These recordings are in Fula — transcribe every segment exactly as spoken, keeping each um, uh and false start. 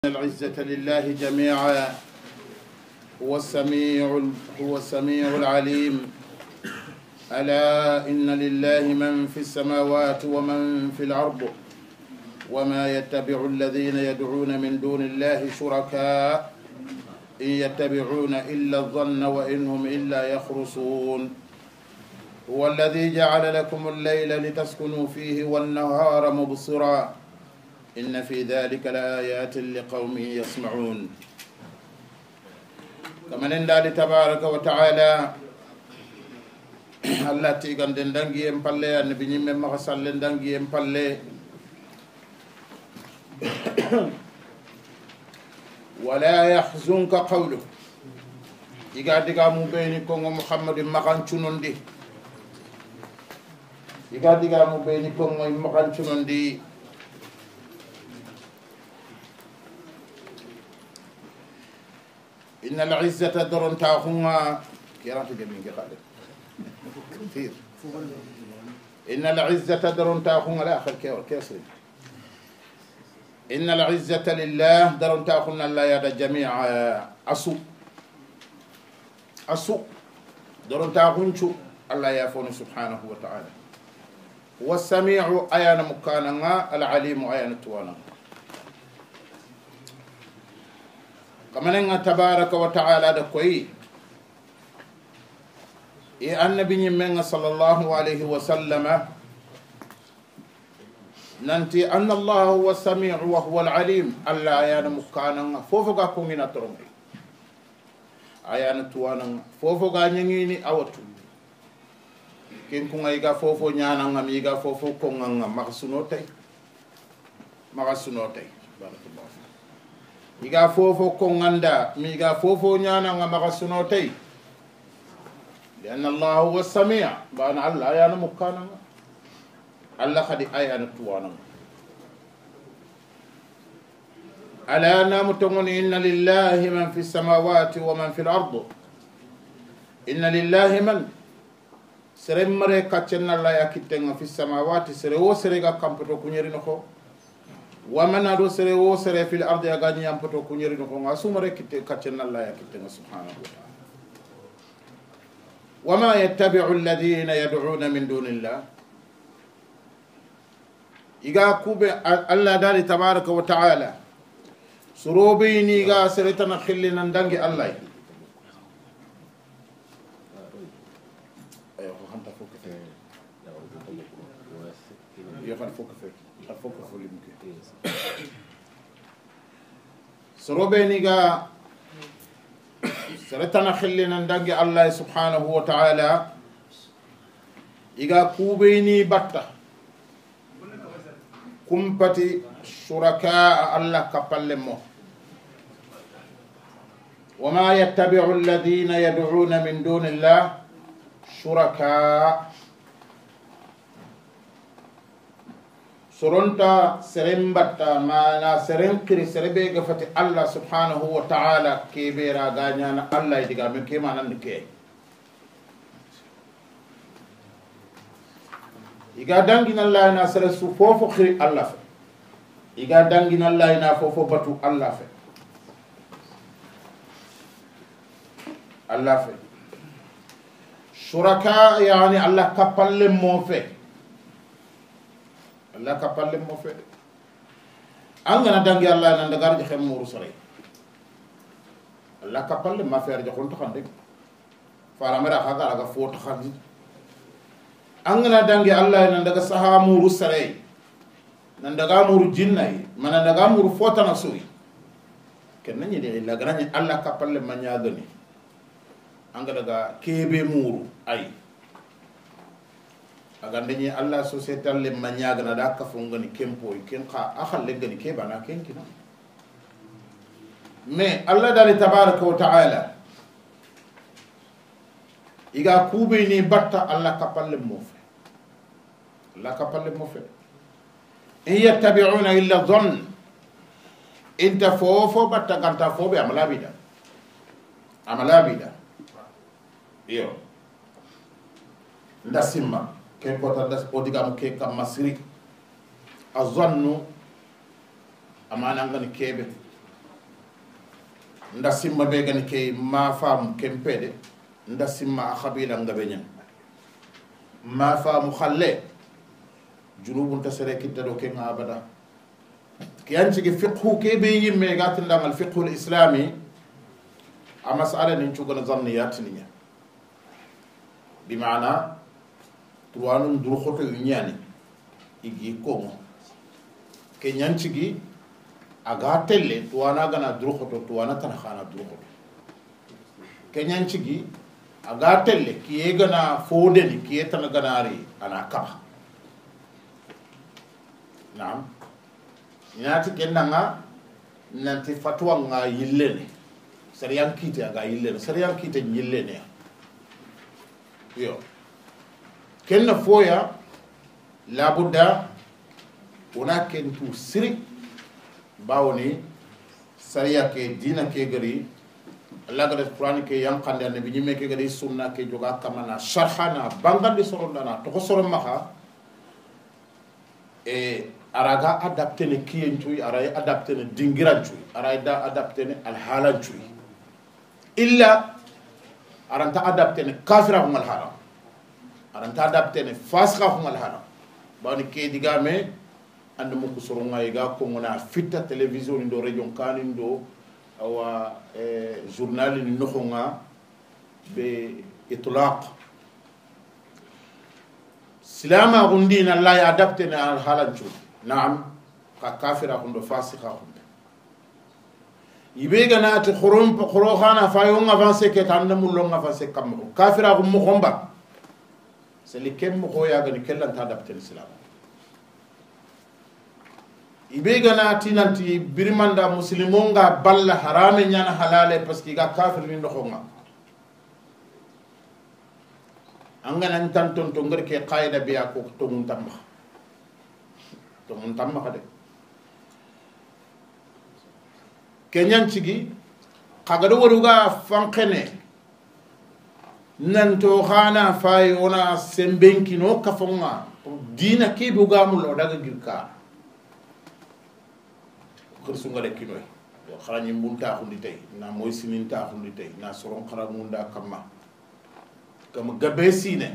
العزة لله جميعا. هو السميع هو السميع العليم. ألا إن لله من في السماوات ومن في الأرض وما يتبع الذين يدعون من دون الله شركاء إن يتبعون إلا الظن وإن هم إلا يخرصون. هو الذي جعل لكم الليل لتسكنوا فيه والنهار مبصرا إن في ذلك لآيات لقوم يسمعون. كما نندى تبارك وتعالى الله تيغان دندانغي امبالي النبي نيم ما خسال دندانغي امبالي ولا يحزنك قوله إيغا ديغا مو بيني كونغ محمد مخان تشونوندي إيغا ديغا مو بيني كونغ مخان تشونوندي إن العزة درون تاخونا كيران تجمعين كخالد كثير. إن العزة درون تاخونا لا آخر كيور كيسر. إن العزة لله درون تاخونا لا يد جميع أسو أسو درون تاخونشو الله يفون سبحانه وتعالى. والسميع أيان مكانا العليم أيان توانا. كما تبارك وتعالى دكوي إيه النبي من صلى الله عليه وسلم ننتي أن الله هو السميع وهو العليم. الله أيان مكانا فوفقا كونينا ترمي أيان توانا فوفقا نيني أوتو كين كون أيغا فوفو نيانا ميغا فوفو كونغا مغسونوتي مغسونوتي بارك الله iga fofo konganda mi iga fofo nyana nga magasuno tay لأن الله هو السميع بان الله ayana mukana الله خدي ayana tuwana ألا نامتون إن لله من في السماوات ومن في الأرض إن لله من سرم مري كاتشنا الله يكتن في السماوات سري وسريغا كامبتو كونيري نخو ومن أدو سري و سري في الأرض يغاني يمبتو كونيري نخون أسومري كتن الله يكتن سبحانه وتعالى. وما يتبع الذين يدعون من دون الله إيغا كوبي الله داري تبارك وتعالى سروبيني إيغا سريتنا خلينا ندنجي الله أيوه خانتا فوق فيه يخان فوق فيه فوق فيه سروبينيغا سرتنا خلينا ندغي الله سبحانه وتعالى إيغا كوبيني باتا كومباتي شركاء الله كبلمو وما يتبع الذين يدعون من دون الله شركاء سرونتا سرمبتا مانا سرنكري سربي غفتي الله سبحانه وتعالى كبيرا غانيانا الله يدغا من كيما نندكي إيغا دانغينا الله نا سرسو فوفو خري الله في إيغا دانغينا الله نا فوفو باتو الله في الله في شركاء يعني الله كبال مو في Allah kapalle mo fe angana dangi Allah nan daga je xam muru sare Allah kapalle ma fer je xonto xande fara mera xaga aga foto xandi angana dangi Allah nan daga saha muru sare nan daga muru jinnay man daga muru fota na suyi ken nani de la grani Allah kapalle ma nyaadoni anga daga kebe muru ay agandani Allah societal le manyaga na da ka fongani kempo ken kha akhal le ngani ke bana ken kina mais Allah dali tabaraka wa taala iga kube ni batta Allah kapalle mo fe Allah kapalle mo fe in yattabi'una illa dhann inta fofo batta ganta fobe amala bida amala bida yo ndasimma كيف قطعت أوديكام كيف كمسري أظنّ أما نعمل كيف nda simma be gani ke ma fam kempede nda simma khabila ngabenyen ma fam khalle junubun tasere kitta do ken abada kiyanci ge fiqhu ke be yimme gatin dal al fiqhu al islami a mas'ala nin chugana zanniyat ninya bi maana tuwanun dur khoto nyani igi ko ke nyanci gi aga telle tuwana gana dur khoto tuwana tan khana dur khoto ke nyanci gi aga telle kiye gana fode ni kiye tan ganari ana kaba naam ñaati kennanga nanti fatwa nga yillene sariyan kite aga yillene sariyan kite yillene yo kenna foya labudda wona kentu siri bawni sariya ke dina ke gari Allah gada Qur'an ke yankande annabi ñimme ke gari sunna ke joga kamana sharhana bangande sorondana to ko soron maha e araga adapté ne kiyen cuy aray adapté ne dingiran cuy aray da adapté ne alhalan cuy illa aranta adapté ne kafira hum alhala aranta adapté ne fasqa hum alhala bani ke digame and mo ko soro ngay ga ko ngona fitta télévision ndo région kanin do awa e journal ni noxonga be itlaq silama gundina la ya adapté ne alhalan cuy نعم كافر أكون فاسق أكون يبيعنا نات خروم خروخانا فايون أفانسي كتاندا مولون أفانسي كمرو كافر أكون مخomba سلي كم مخويا غني كلا تادب تلسلام يبيعنا تينانتي بريماندا مسلمونغا بالله حرام نيانا حلال بس كيغا كافر من نخونغا أنغنا نتان تون تونغر كي قايدة بيا كوك تون تامخ mun tamma xade kenyan cigi xagado waruga fanqene nanto xana fay ona sembenkino kafonga dina ke bugamul o daga girka khursunga le kinoy xarani mbunta xundi tay na moy sininta xundi tay na soron xara munda kamma kam gabe sine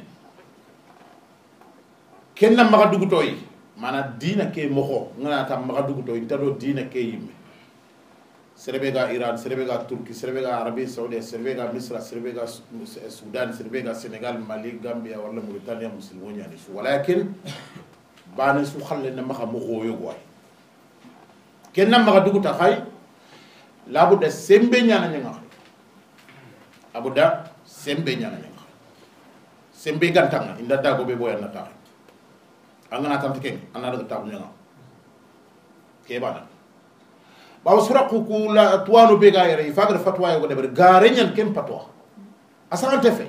kenna maga dugutoy mana dina ke moxo ngana tam maxa duguto intado dina ke yimme serebe ga Iran serebe ga Turki serebe ga Arabie Saoudite serebe ga Misra serebe ga Sudan serebe ga Senegal Mali Gambia wala Mauritania muslimo ñani su walakin bana su xalle na maxa moxo yo goy kenna maxa duguta xay labuda sembe ñana ñanga abuda sembe ñana ñanga sembe gantanga inda dago be boya na tax angana tamti ken anara tabu ñanga ke bana bawo suraqu ku la tuwanu be ga yere fagra fatwa yo deber gare ñan ken patwa asante fe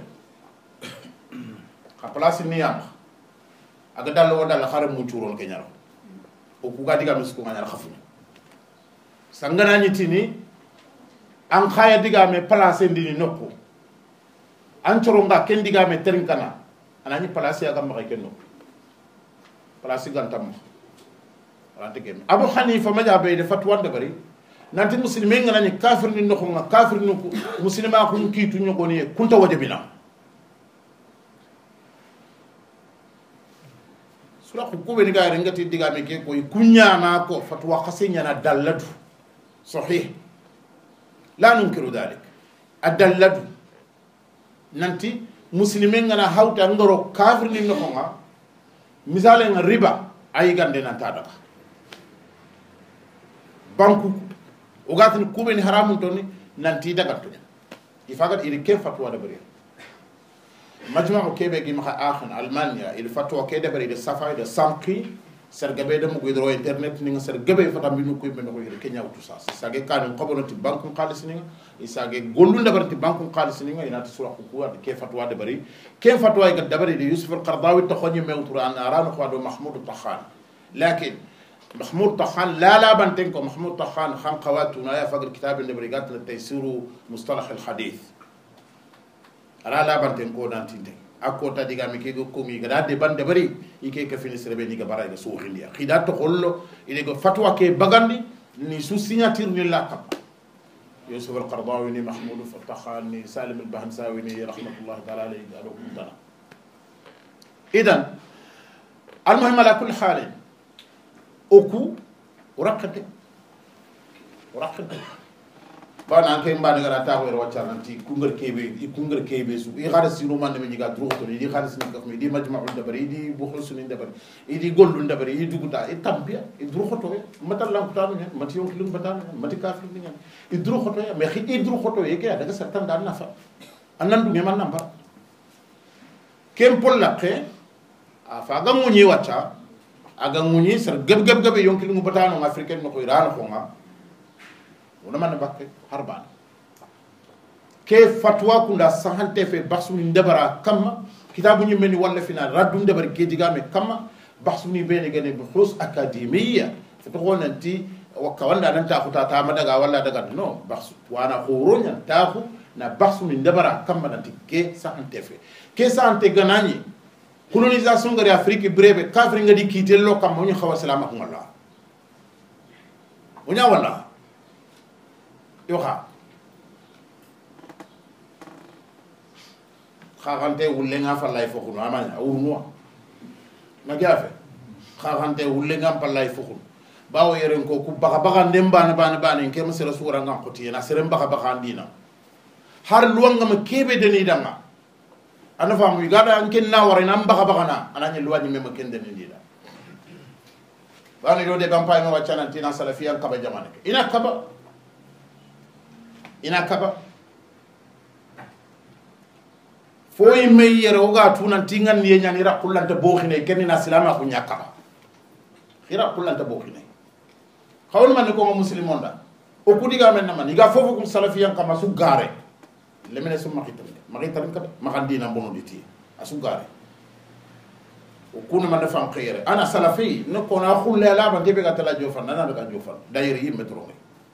ka place ni yam aga dal wo dal xaram mu ciuron ke ñaro o ku ga diga mis ko ngana xafu sangana ñi tini an khaya diga me place ndini nokko an coro nga ken diga me terinkana anani place aga ma ken nokko place gantam rante kem Abu Hanifa majabe de fatwa de bari nanti muslimin ngana ni kafir ni nokho nga kafir ni muslima ko kitu nyogoni kunta wajibina sura ko ko be ni gaare ngati diga me ke ko kunya na ko fatwa khasinya na dallatu sahih la nunkiru dalik adallatu nanti muslimin ngana hawta ngoro kafir ni nokho nga misale nga riba ay gande nan tada banku o gatini kubeni haramun toni nanti daga to ifagat iri ke fatwa da bari majma o kebe gi ma akhan almania il fatwa ke da bari de safa de sanki sergabe de mo gidro internet ni nga sergabe fata mbinu ko men ko iri kenya wutu sa sage kan ko bonoti banku khalis ni isage gollu da bari banku khalis ni nga ina ta sura ko wa ke fatwa da bari ke fatwa ga da bari de yusuf al-qardawi to khoni mewtura an aran ko do mahmud takhan lakin محمود طحان لا لا بنتنكو محمود طحان خان قواتنا يا فقر كتاب النبريغات للتيسير مصطلح الحديث لا لا بنتنكو نانتين اكو تا ديغا مي كيغو كومي غدا دي بان دبري يكي كفيني سربي نيغا باراي سو خينديا خيدا تو خولو الي فتوى كي باغاندي ni su signature ni la kap يوسف القرضاوي محمود الفتاحاني سالم البهنساوي رحمة الله تعالى عليه قالوا كنتنا إذن المهم على كل حال أكو ورقته ورقته bana ke mbani gara ta wero waccaranti kungar kebe i kungar kebe su i xara sinu man me nyiga dro to di xara sinu ko di majma'ul dabari di bukhul sunin dabari di gollu dabari i duguta i tambia i dro xoto matal lam tanu ne mati yon kilum batana mati kafir ni i dro xoto ya me xi i dro xoto ye ke daga sartan dan nafa anandu me man nambar kem polla ke afa ga munyi wacca aga munyi sar gab gab gab yon kilum batana africain mo ko irana ko nga ونمان بكر هربان كيف فتوى كنا سهنت في بحثوني دبرة كم كتابوني مني ولا فينا ردون دبر كيدجامي كم بحثوني بيني جاني بحوث أكاديمية فتقول أنتي وكوانا أنت أخو تاتا مدعا ولا دعا نو بحث وأنا خورونيا تاخو نا بحثوني دبرة كم نانتي كي سهنت في كي سهنت جناني colonisation غير أفريقيا بريبة كافرين غادي كيتلو كم هوني خواص سلامة كم الله ونيا ولا yoha khagante wulenga fallay fokun amanya urnuwa magafe khagante wulenga fallay fokun bawo yeren ko ku baga baga ndembana bana bana en kem sera sura ngam khoti na serem baga baga ndina har luwanga ma kebe deni danga ana famu gada an ken na wara nam baga baga na ananya luwaji mema ken deni ndida bana do de bampay ma wacana tina salafiyan kaba jamane ina kaba ina kaba foy meyyere oga tunan tingan ye nyani rakulanta bokhine kenina salama ko nyakaba khira kulanta bokhine xawul man ko muslimon da o kudiga men man iga fofo ko salafiyan kama su gare lemene su makitam makitam ka makandina bono diti asu gare o kunu man fam khire ana salafi no ko na khulle la ba gebe ga tala jofan nana ga jofan daire yimme tro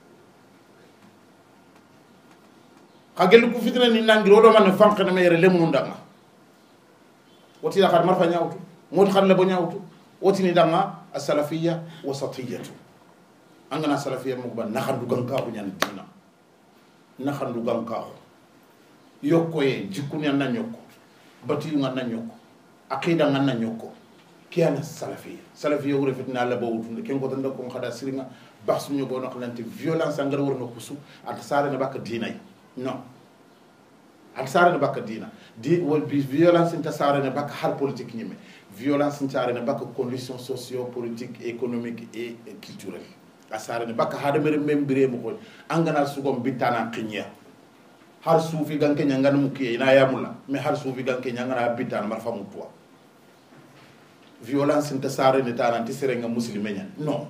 kagel ku fitna ni nangiro do man fank na mere lemu ndanga woti la khar marfa nyawtu mot khar la bo nyawtu woti ni danga as-salafiyya wasatiyatu angana salafiyya mo ba nakhandu ganka ko nyan dina nakhandu ganka ko yokko e jikku ni na nyokko bati nga na nyokko aqida nga na nyokko kiyana salafiyya salafiyya wure fitna la bo wutu ken ko tan ko khada siringa bahsu nyogo no xlanti violence ngar worno kusu at sare na bak dinay non al sare ne bakka dina di wol bi violence inta sare ne bakka har politique ñime violence inta sare ne bakka conditions socio politique économique et culturelle a sare ne bakka hada mere membire mo ko angana sugom bitana qinya har sufi ganke nyangana mukiye ina yamula mais har sufi ganke nyangana bitana marfa mutwa violence inta sare ne tananti serenga muslimenya non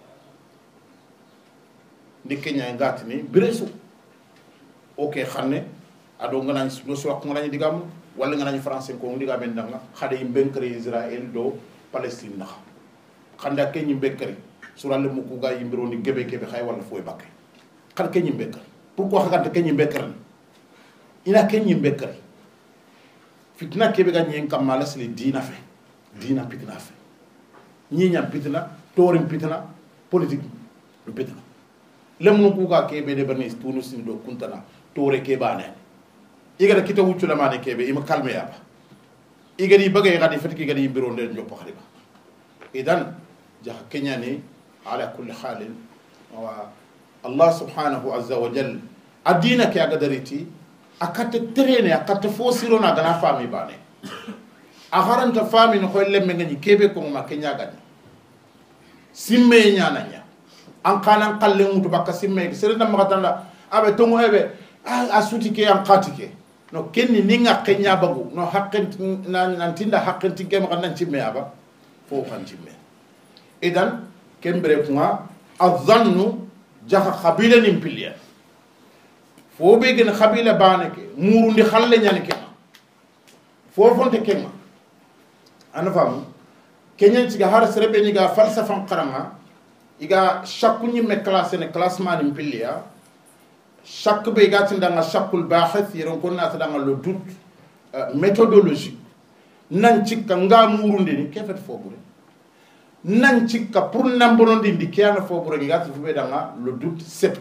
ndi kenya ngatni biresu ok xamne ado ngana no so ko ngana digam wala ngana français ko ndiga ben danga xade yimbe kre Israël do Palestine na xanda ke yimbe kre sural mu ko ga yimbe ro ni gebe gebe xay wala foy bakke xal ke yimbe kre pourquoi xagante ke yimbe kre ina ke yimbe kre fitna ke be ga nyen kam mala sli dina fe dina pitna fe ñi ñam pitna torim pitna politique pitna lemu ko ga ke be de banis tunu sin do kuntana tore ke bane igara kita wuccu la mane kebe ima kalme yaba igari bagay gadi fatiki gadi biro ndel ñop xariba idan jax kenyani ala kulli hal wa Allah subhanahu azza wa jalla adina ke agadariti akate terene akate fosiro na gana fami bane agharanta fami no xolle me ngani kebe ko ma kenya gadi simme nyana nya an kanan kalle mutu bakka simme sere na magatanda abe tongo ebe a suti ke an qatike no kenni ninga kenya bagu no haqqen nan tinda haqqen tinke ma kan cimme aba fo kan cimme idan kembere kuma azannu jaha khabila nim pilya fo be gen khabila banake murundi khalle nyane ke fo fonte kenga ana famu kenyen ci ga har serebe ni ga falsafa qarama iga chaque ni me classe ne classement nim pilya chaque be gatin dans chaque bahith yiron ko nata dans le doute euh, méthodologique nan cikka nga murundi ni kefet fobure nan cikka pour nambonondi ndi kiana fobure gati fube dans le doute sceptique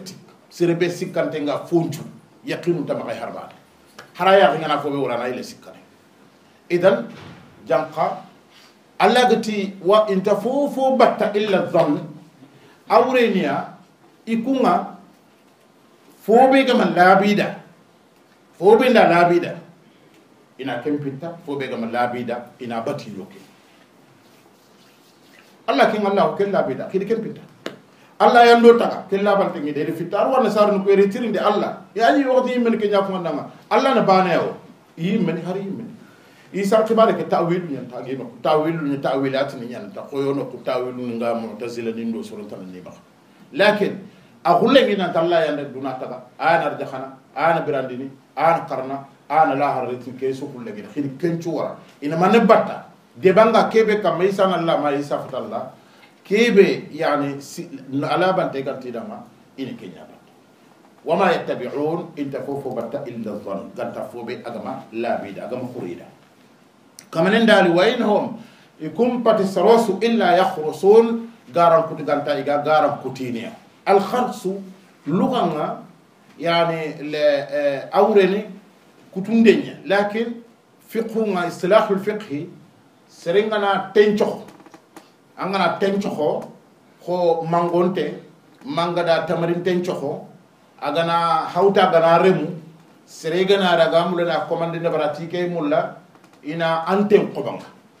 serebe sikkante nga fonju yaqinu tama ay harbade haraya ngana fo be wala na ile sikkane idan janqa alla gati wa inta fufu batta illa dhann awreniya ikunga fobe ga man labida fobe nda labida ina kempita fobe ga man labida ina bati yoke alla kin Allah ken labida kidi kempita Allah yando taga ken labante ngi de fitar wala sar no ko retirinde Allah ya yi wodi men ke nyafu ndanga Allah na bana yawo yi men hari men isa kibare ke ta'wil ni ta gino ta'wil ni ta'wilat ni nyanta ko yono ko ta'wil nga mu'tazila ni ndo sura tan ni ba lakin agulle ngi nan Allah yanda duna taga ana rjaxana ana birandini ana qarna ana la harati ke so kulle gi khidi kencu wara ina man batta de banga kebe kam isa Allah ma isa fatalla kebe yani ala bante ganti dama ina kenya batta wama yattabi'un inta fufu batta illa dhann ganta fobe agama labida agama khurida kamanen dali waynhum ikum patisarosu illa yakhrusun garan kuti ganta iga garan kutiniya al kharsu luganga yani le awreni kutundenya lakin fiqhunga istilahul fiqhi serengana tencho angana tencho ko mangonte mangada tamarin tencho agana hauta gana remu seregana daga mulana commande na baratike mulla ina antem qobanga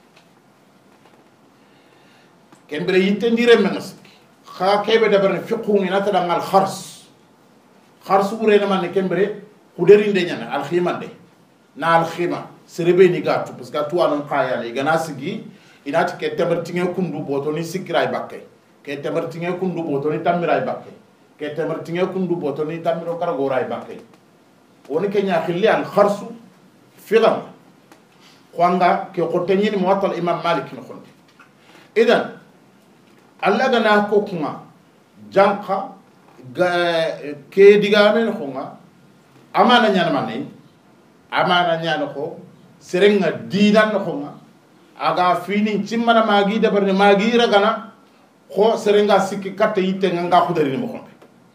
kembere yitendire menas kha kebe dabar fiqhu ina tada ngal khars khars urena man kembere kuderinde nyana al khimande na al khima serebe ni gatu parce que to anon khaya le gana sigi ina tike tamartinge kundu botoni sikray bakke ke tamartinge kundu botoni tamiray bakke ke tamartinge kundu botoni tamiro karagoray bakke woni kenya khilli al kharsu fiqam khwanga ke qoteni ni muwatal imam malik no khonde idan alla gana ko kuma janka ke digame no khonga amana nyana manay amana nyana ko serenga dinan no khonga aga fini cimmana magi dabarne magi ragana ko serenga sikki katte yitte nga khudari ni mo khombe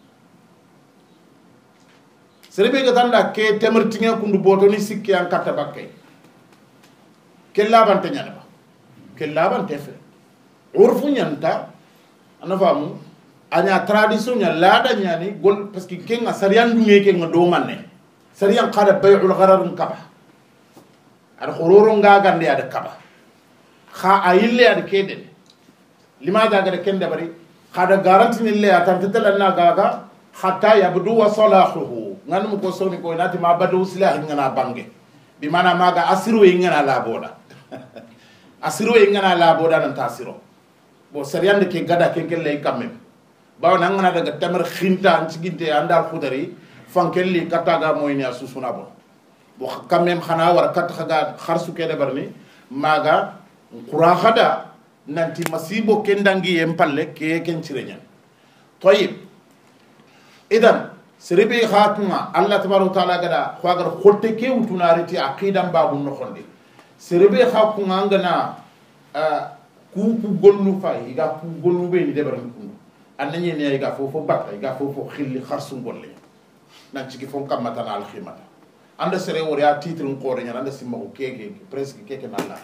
serebe ga tanda ke temertinga kundu botoni sikki an katta bakke ke labante nyana ba ke labante fe urfu nyanta ana famu anya tradition nya lada nyani gol parce que kenga sariyan dunge ke nga do manne sariyan qada bay'ul gharar kaba ar khururu nga gande ada kaba kha ayille ad keden limaada ga kende bari khada garanti ni le atantetela na gaga hatta yabdu wa salahuhu nganum ko soni ko nati ma badu silah ngana bange bi mana maga asiru ngana la boda asiru ngana la boda nan tasiro bo sariyande ke gada ke kelle kamem baw na ngana daga tamar khinta ci ginte andal khudari fankelli kataga moyni asusuna bo bo kamem khana war kat khaga kharsu ke de barni maga qura khada nanti masibo kendangi empalle ke ken cirenya toyib idan serebe khatuma allah tabaaraku taala gada khwagar khotte ke utunariti aqidam babu no khonde serebe khakuma ngana ku ku gollu fay ga ku gollu be ni debar kundu annanye ne ga fofo batta ga fofo khilli kharsu golle nan ci ki fon kamata na al khimata anda sere wori a titre ko re anda simma ko keke presque keke na la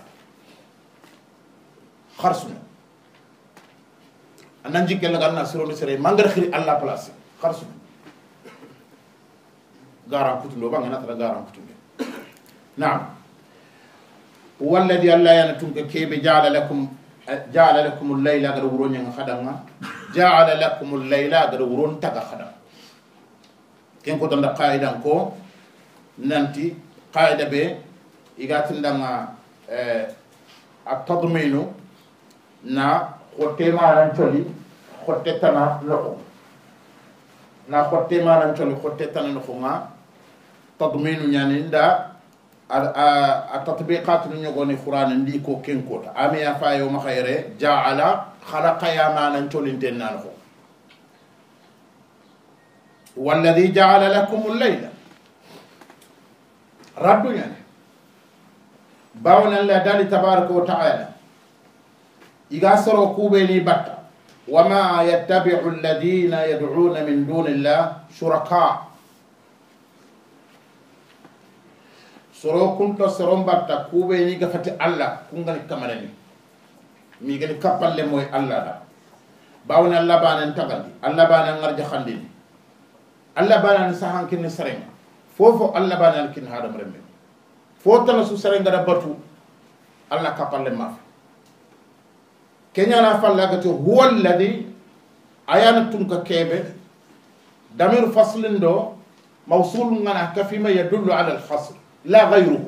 kharsu anan jikel la ganna sero sere mangar khiri alla place kharsu garan kutundo ba ngana tara garan kutundo na'am والذي الله ينتم كيف جعل لكم جعل لكم الليل غير ورون خدما جعل لكم الليل غير ورون تغ خدم كين كو تندا قاعده كو نانتي قاعده به يغاتندما التضمين نا خوتي ما رانتولي خوتي تنا لكم نا خوتي ما رانتولي خوتي تنا لكم تضمين يعني ندا التطبيقات نيغوني قران ندي كو كينكوتا امي افا يوم خيره جعل خلق يا ما نتولنتن نانخو والذي جعل لكم الليل رب يعني باون الله دالي تبارك وتعالى يغا سرو كوبيني باتا وما يتبع الذين يدعون من دون الله شركاء soro kunto soron batta kube ni gafati Allah kungali kamarani mi gani kapalle moy Allah da bawna Allah banan tagandi Allah banan ngarja khandini Allah banan sahan kin serenga fofo Allah banan kin hadam rembe fo tan su serenga da batu Allah kapalle ma kenya na falla gati huwa alladhi ayana tunka kebe damir faslin do mawsul ngana kafima yadullu ala al-fasl لا غيره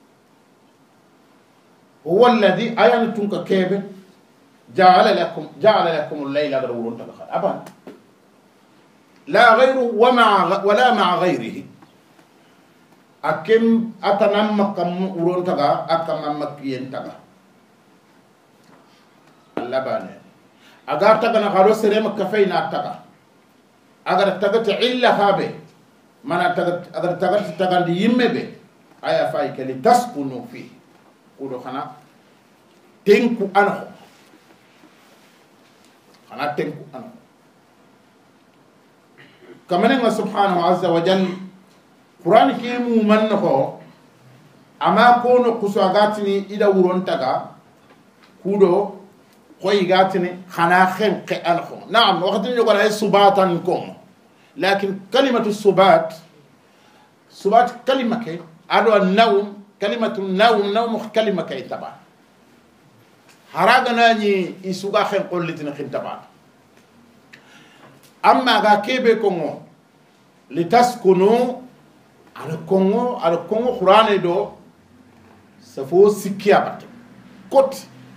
هو الذي أين تنك كيف جعل لكم جعل لكم الليل غرور تدخل أبان لا غيره ومع ولا مع غيره أكم أتنمك ورون تغا أتنمك ينتغا اللبان أجار تغنا غارو سريم كفينا تغا أجر تغت إلا هابه من أجر تغت تغل يمه به aya fay ke li taskunu fi kudo xana tenku ano xana tenku ano kamane nga subhanahu azza wa jalla qur'an ki mu man ko ama kono kusagatini ida wuron taga kudo koy gatini xana xen ke ano naam waxati ñu ko ay subatan kom lakin kalimatu subat subat kalima ke ado النوم كلمة النوم نوم كلمة كي تبع هراغنا ني يسوغا خين قولتنا خين تبع أما غا كيبي كونغو لتسكنوا على كونغو على كونغو قرآن دو سفو سكيابات كوت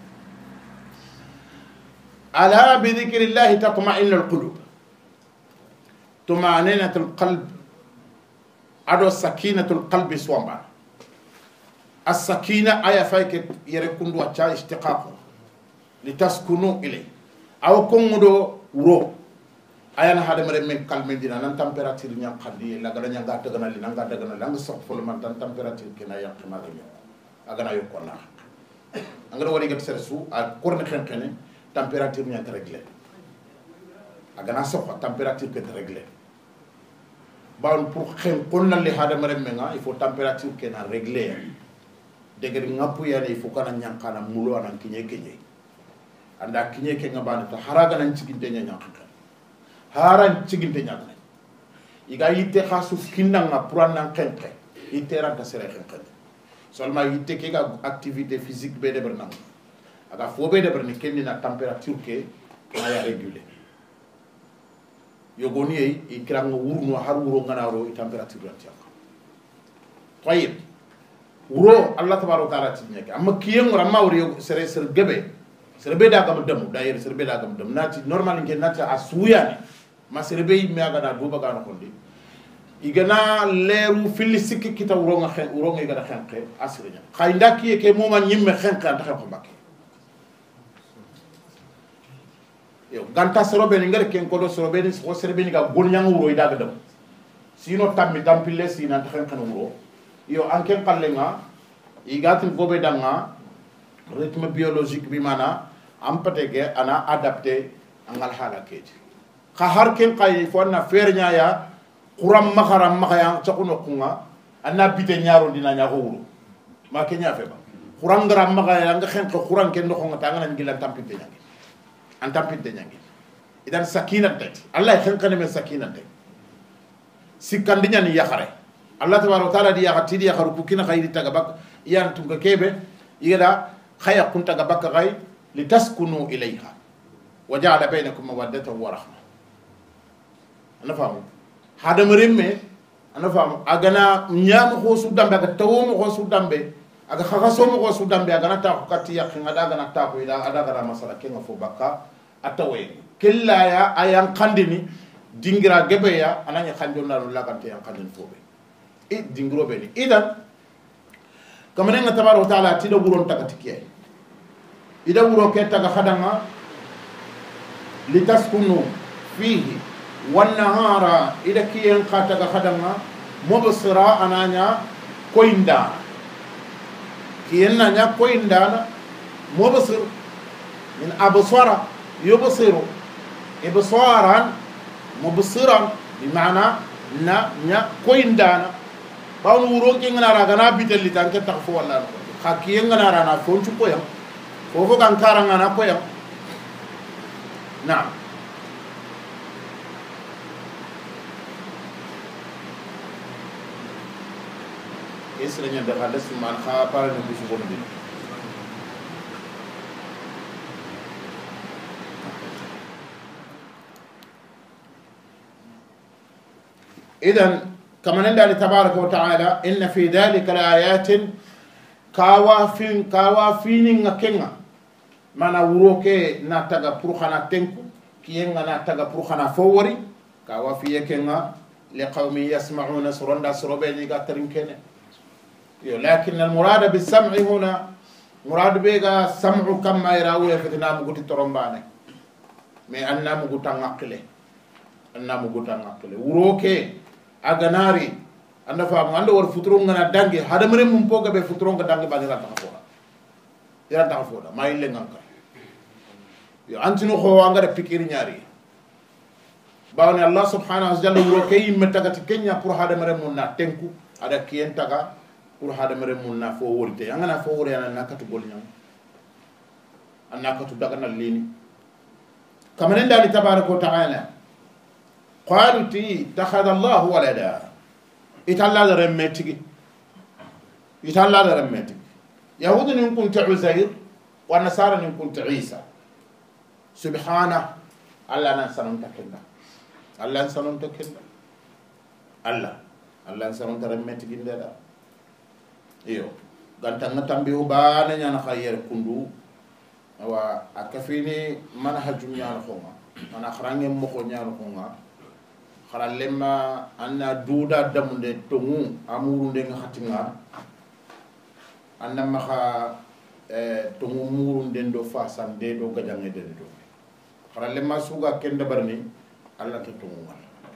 ألا بذكر الله تطمئن القلوب طمأنينة القلب ado sakinatul qalbi swamba as-sakina aya fayke yere kundu acha istiqaq litaskunu ilay aw kongudo wuro aya na hada mare men kalme dina nan temperature nyam khandi la gada nyanga tagana li nanga tagana lang sok fol man tan temperature kena yak maga ni agana yokona angara wari gat sersu a korne khen khene temperature nyam régler agana sok temperature ke régler bawon pour xem konna li hada mare menga il faut température ke na régler degré ngapu ya il faut kana nyankana mulo anan kinye kinye anda kinye ke ngabana ta haraga nan ciginte nya nyanka haran ciginte nya na iga yitte khasu kinna nga pour nan kenke yitte ran ta sere kenke seulement yitte ke ga activité physique be de bernam aga fo be de berni kenni na température ke na ya réguler yogoni ay ikranga wurno har wuro nganaro temperature rantia tayib wuro allah tabaaraku taala tinyake amma kiyen wora ma wori sere sere gebe sere be daga dem dayer sere be daga dem nati normal nge nati asuyani ma sere be mi aga na duba ga no kondi igana leru fili sikki kita wuro nga xen wuro nga ga xenxe asrinya xay ndaki ke moma nyimme xenxe ta xen ko bakke yo ganta sorobe ni ngare ken ko do sorobe ni so serbe ni ga gon nyang wuro idaga dem sino tammi dampille sina ta xen xen wuro yo anken kallenga igatin gobe danga rythme biologique bi mana am patege ana adapté angal hala keji ka har ken kay fo na fernya ya quram makharam makhaya takuno kunga anna bite nyaro dina nya ko wuro ma kenya fe ba quran ngaram makhaya nga xen ko quran ken do nga tanga ngi lan tampinte nyangi an tampinte nyangi idan sakina tet allah xen kan men sakina tet sikandi nyani yakhare allah tabaaraka taala di yakhati di yakharu kina khayri taga bak yan tunga kebe yida khaya kunta ga bak gay litaskunu ilayha wa ja'ala bainakum mawaddatan wa rahma ana famu hada merimme ana famu agana nyam ko su dambe ga tawo mo ko su dambe aga khaga so mo ko su dambe aga na ta ko katti yak ngada ga na ta ko ida ada ga masala kenga fo bakka atawe kella ya ayan kandini dingira gebe ya ananya khanjo na la kan te yan kandin fobe e dingro be ni idan kamane nga tabaaraku taala ti do buron takati kiye ida wuro ke taga khadanga litaskunu fihi wan nahara ida kiyen khataga khadanga mubsira ananya koinda kiyen nanya koinda mubsir min absara yubsiru إبصارا مبصرا بمعنى نا نا كوين دانا باون وروكي ngana raga na bitel li tan ke tax fo wala ko khaki ngana rana fo ci ko yam fofo kan karanga na ko yam نعم إسرائيل دخل السمان خابر نبيش بندين إذن كما نندى تبارك وتعالى إن في ذلك الآيات كوافين كوافين نكنا mana wuroke na taga pour khana tenku kiyenga na taga pour khana fowori ka wa fiye kenga li qawmi yasma'una suranda surobe ni ga trinkene yo lakin al murad bis sam'i huna murad be ga sam'u kama yarawu yafatina mu guti torombane mais anna mu gutangakle anna mu gutangakle wuroke aganari anda fa mu anda war futuro ngana dangi hadamre mum poga be futuro ngana dangi bagira ta fora ira ta fora may le ngaka yo antino ko angara pikiri nyari bawni Allah subhanahu wa ta'ala wuro kay metagati kenya pour hada mere munna tenku ada kien taga pour hada mere munna fo worite angana fo wori ana nakatu golnya anakatu daga na lini kamane ndali tabaraka wa ta'ala qalu ti takhadha Allah walada italla da remetigi italla da remetigi yahudi nin kunta uzair wa nasara nin kunta isa subhana Allah nan sanon takenda Allah sanon takenda Allah Allah sanon tarameti gindeda iyo ganta ngatambi ubana nyana khayr kundu wa akafini manhajum nyana khoma ana khrange moko nyana khoma kharalema anna duda damunde tongu amurunde ngahatinga anna maha eh tongu murunde ndo fasam de do gajange de do kharalle masuga kende barni Allah to tumu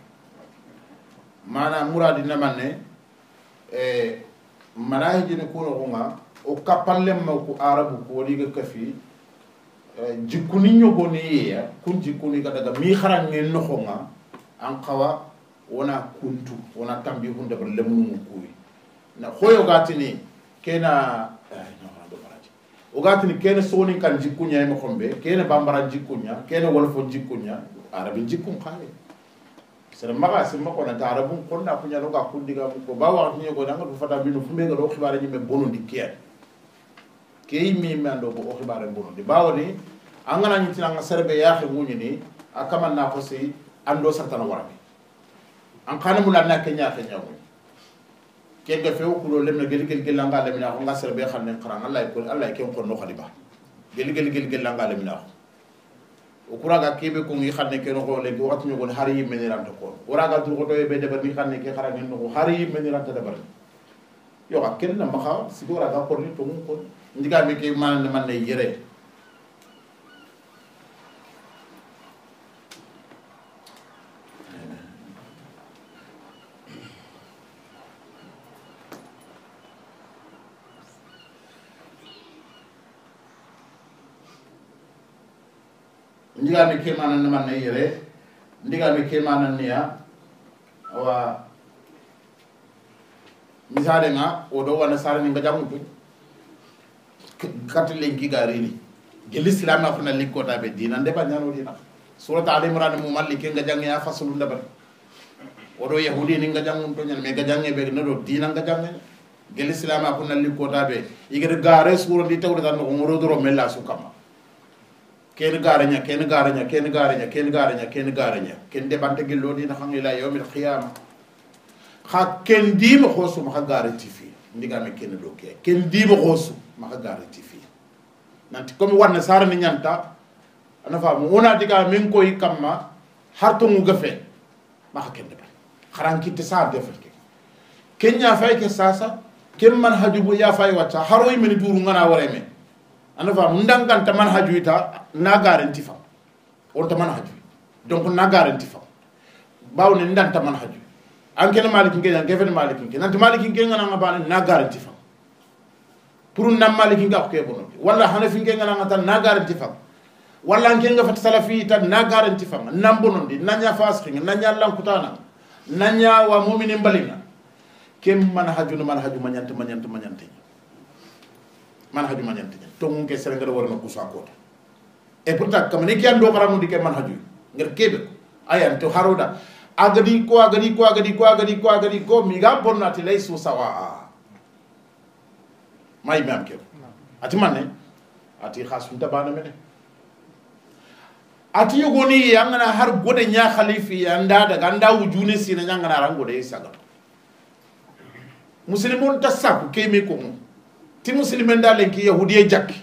mana muradi namanne e manahiji ne kuno gonga o kapalle mako arabu ko liga kafi jikuni nyogoni ya kun jikuni ka daga mi kharange no khonga an qawa wona kuntu wona tambi hunde bar lemnu kuwi na khoyo gatini kena o gatini kene soni kan jikunya e khombe kene bambara jikunya kene wolfo jikunya arabi jikun khale sere maga sim mako na arabu kon na kunya no ga kundiga ko ba wa ni ko danga fata binu fumbe ga do khibare ni me bonondi kiya kay mi mando ko khibare bonondi bawoni angana ni tinanga serbe ya khunyi ni akama na ko si ando sartana warabi an kana mulanna kenya kenya ko kega few kulo lemna gel gel gel langa lemina ko ngasere be xamne qran allah ko allah ken ko no khaliba gel gel gel gel langa lemina o kuraga kebe ko ngi xamne ken ko le wat ñu gon hari men ranta ko waraga dur ko doye be debar ni xamne ke xara ngeen no hari men ranta debar yo ak ken na ma xaw ci do raga ko ni to ko ndiga be ke man man ne yere ndiga mi kemana man na yere ndiga mi kemana niya wa misale nga o do wana sar ni ngajamu tu kat lenki garini gel islam na funa likko ta be dina de ba nyano dina surat al imran mu malike ngajang ya fasulu ndabar o do yahudi ni ngajamu to nyal me gajange be no do dina ngajange gel islam na funa likko ta be igere gare suro di tawde tan ko ngoro do mella su kama ken garanya ken garanya ken garanya ken garanya ken garanya ken de bante gillo dina xam ila yawmil qiyamah kha ken dima khosu ma garanti fi ndiga me ken do ke ken dima khosu ma garanti fi nanti comme wanna sara ni nyanta ana fa mo ona diga min koy kamma harto mu gafe ma ken de kharan kitte sa defal ke ken nya fay ke sasa ken man hajubu ya fay wata haroy men duru ngana wore me ana fa ndangan ta man haju ita na garanti fa on ta man haju donc na garanti fa baw ne ndan ta man haju an ken maliki ngen ngefen maliki ngen nanti maliki ngen ngana ngaba na garanti fa pour nam maliki ngak ke bono wala hanafi ngen ngana ngata na garanti fa walla ngenga fat salafi tan na garanti fanga nambonondi nanya fasqi nanya lankutana nanya wa mu'minin balina kem manhaju manhaju manyante manyante manyante manhaju manyante to nge serengara warna kusa kota e pourtant kamane ki ando karamu dike manhaju ngir kebe ayan to haroda agadi ko agadi ko agadi ko agadi ko agadi ko mi ga bonnati laysu sawa may mam ke ati manne ati khasun tabana mene ati yogoni yangana har gode nya khalifi anda daga anda wujune sina nyangana rango de isaga muslimun tasaku kemi ko ti muslimen dalen ki yahudiye jakki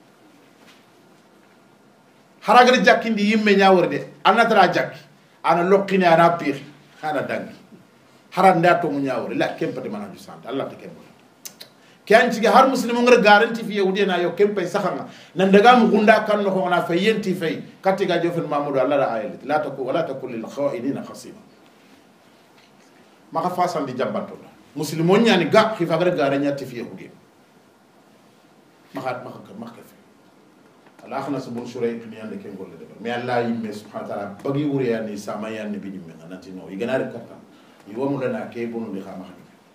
haragari jakki ndi yimme nyaaworde anatara jakki ana loqini ana pir ana dangi haranda to mu nyaaworde la kempati manaju sante allah ta kembo kianci har muslimu ngar garanti fi yahudiye na yo kempay saxanga nan daga mu gunda kan no na fay yenti fay katiga jofen mamadou allah la ayat la takku wala takul lil khawainina khasima maka fasan di jambato muslimu nyani ga khifa gar garanyati fi yahudiye maka maka maka ala khana subul shuray ni yande ken golle de mais allah yimme subhanahu wa ta'ala bagi wuri yani sama yanne bi nimme nanati no iganare katta yiwamu lana ke bonu di khama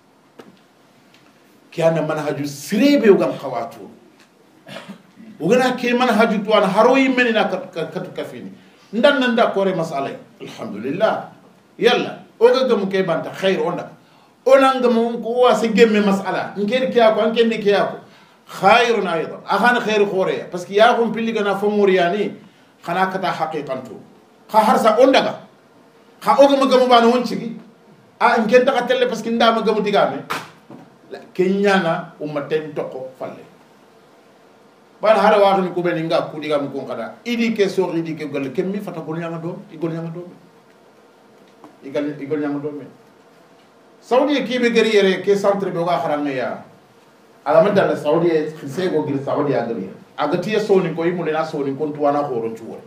kiana manhaju sirebe ugam khawatu ugana ke manhaju to an haro yimme na kat kafini ndan nan da kore masala alhamdulillah yalla oga gam ke banta khair onda onanga mo ko wase gemme masala ngeri kiya ko anke kiya ko خير ايضا اخان خير خوريا باسكو ياهم بيلي غنا فمورياني خنا كتا حقيقتو خا حرسا اوندغا خا اوغما غمو بان وونچي ا ان كنت قتل باسكو ndama غمو ديغامي لا كينيانا امتين توكو فالي بان هارا واخني كو بن nga ku digam ko kada idi ke so idi ke gol kemmi fata gol nyanga do igol nyanga do igal igol nyanga do me saudi ki be gari yere ke centre be ga xaranga ya alama dalla saudi e sego gir saudi agri agati ya soni ko yimu na soni kon tuwana horo chuwa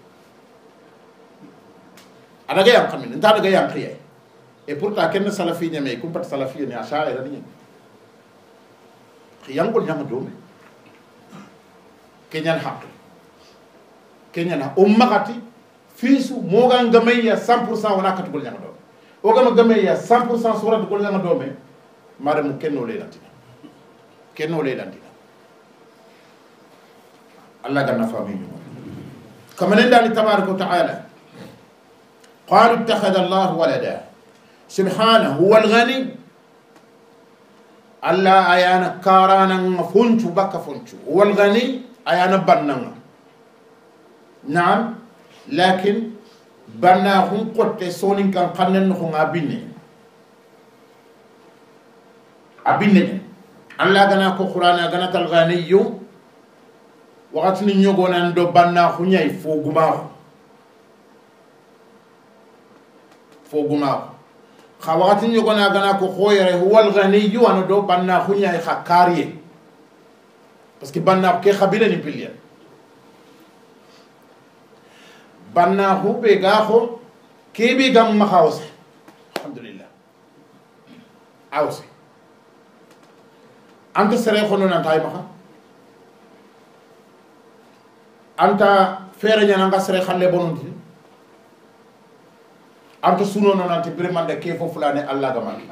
adaga yang kamin nta daga yang khiye et pourtant ken salafi nyame kum pat salafi ni ashaira ni khiyang ko nyama do kenyan hak kenyan ummati fisu moga ngameya cent pour cent wana katugol nyama do o gama ngameya cent pour cent surat gol nyama do me mare mu kenno leelati كنو ليلاندينا الله قال نفهمين كما ندعي تبارك وتعالى قالوا اتخذ الله ولدا سبحانه هو الغني الله ايانا كارانا فنشو بك فنشو هو الغني ايانا بننا نعم لكن بناهم قد سونين كان قنن نخون أبيني أبيني الله غنا كو قران غنا تلغاني وقت ني نيوغونا ندو بنا خنياي فوغما فوغما خا وقت ني نيوغونا غنا كو خويره هو الغني وانا دو بنا خنياي خكاريه باسكو بنا كي خبيرني بليا بنا هو بيغاخو كي بي غام مخاوس الحمد لله اوسي أنت سري خلونا نتاي مخا أنت فيرني أنا سري خلي بونتي أنت سنو نو نتي بريمان ده كيفو فلاني الله جمالنا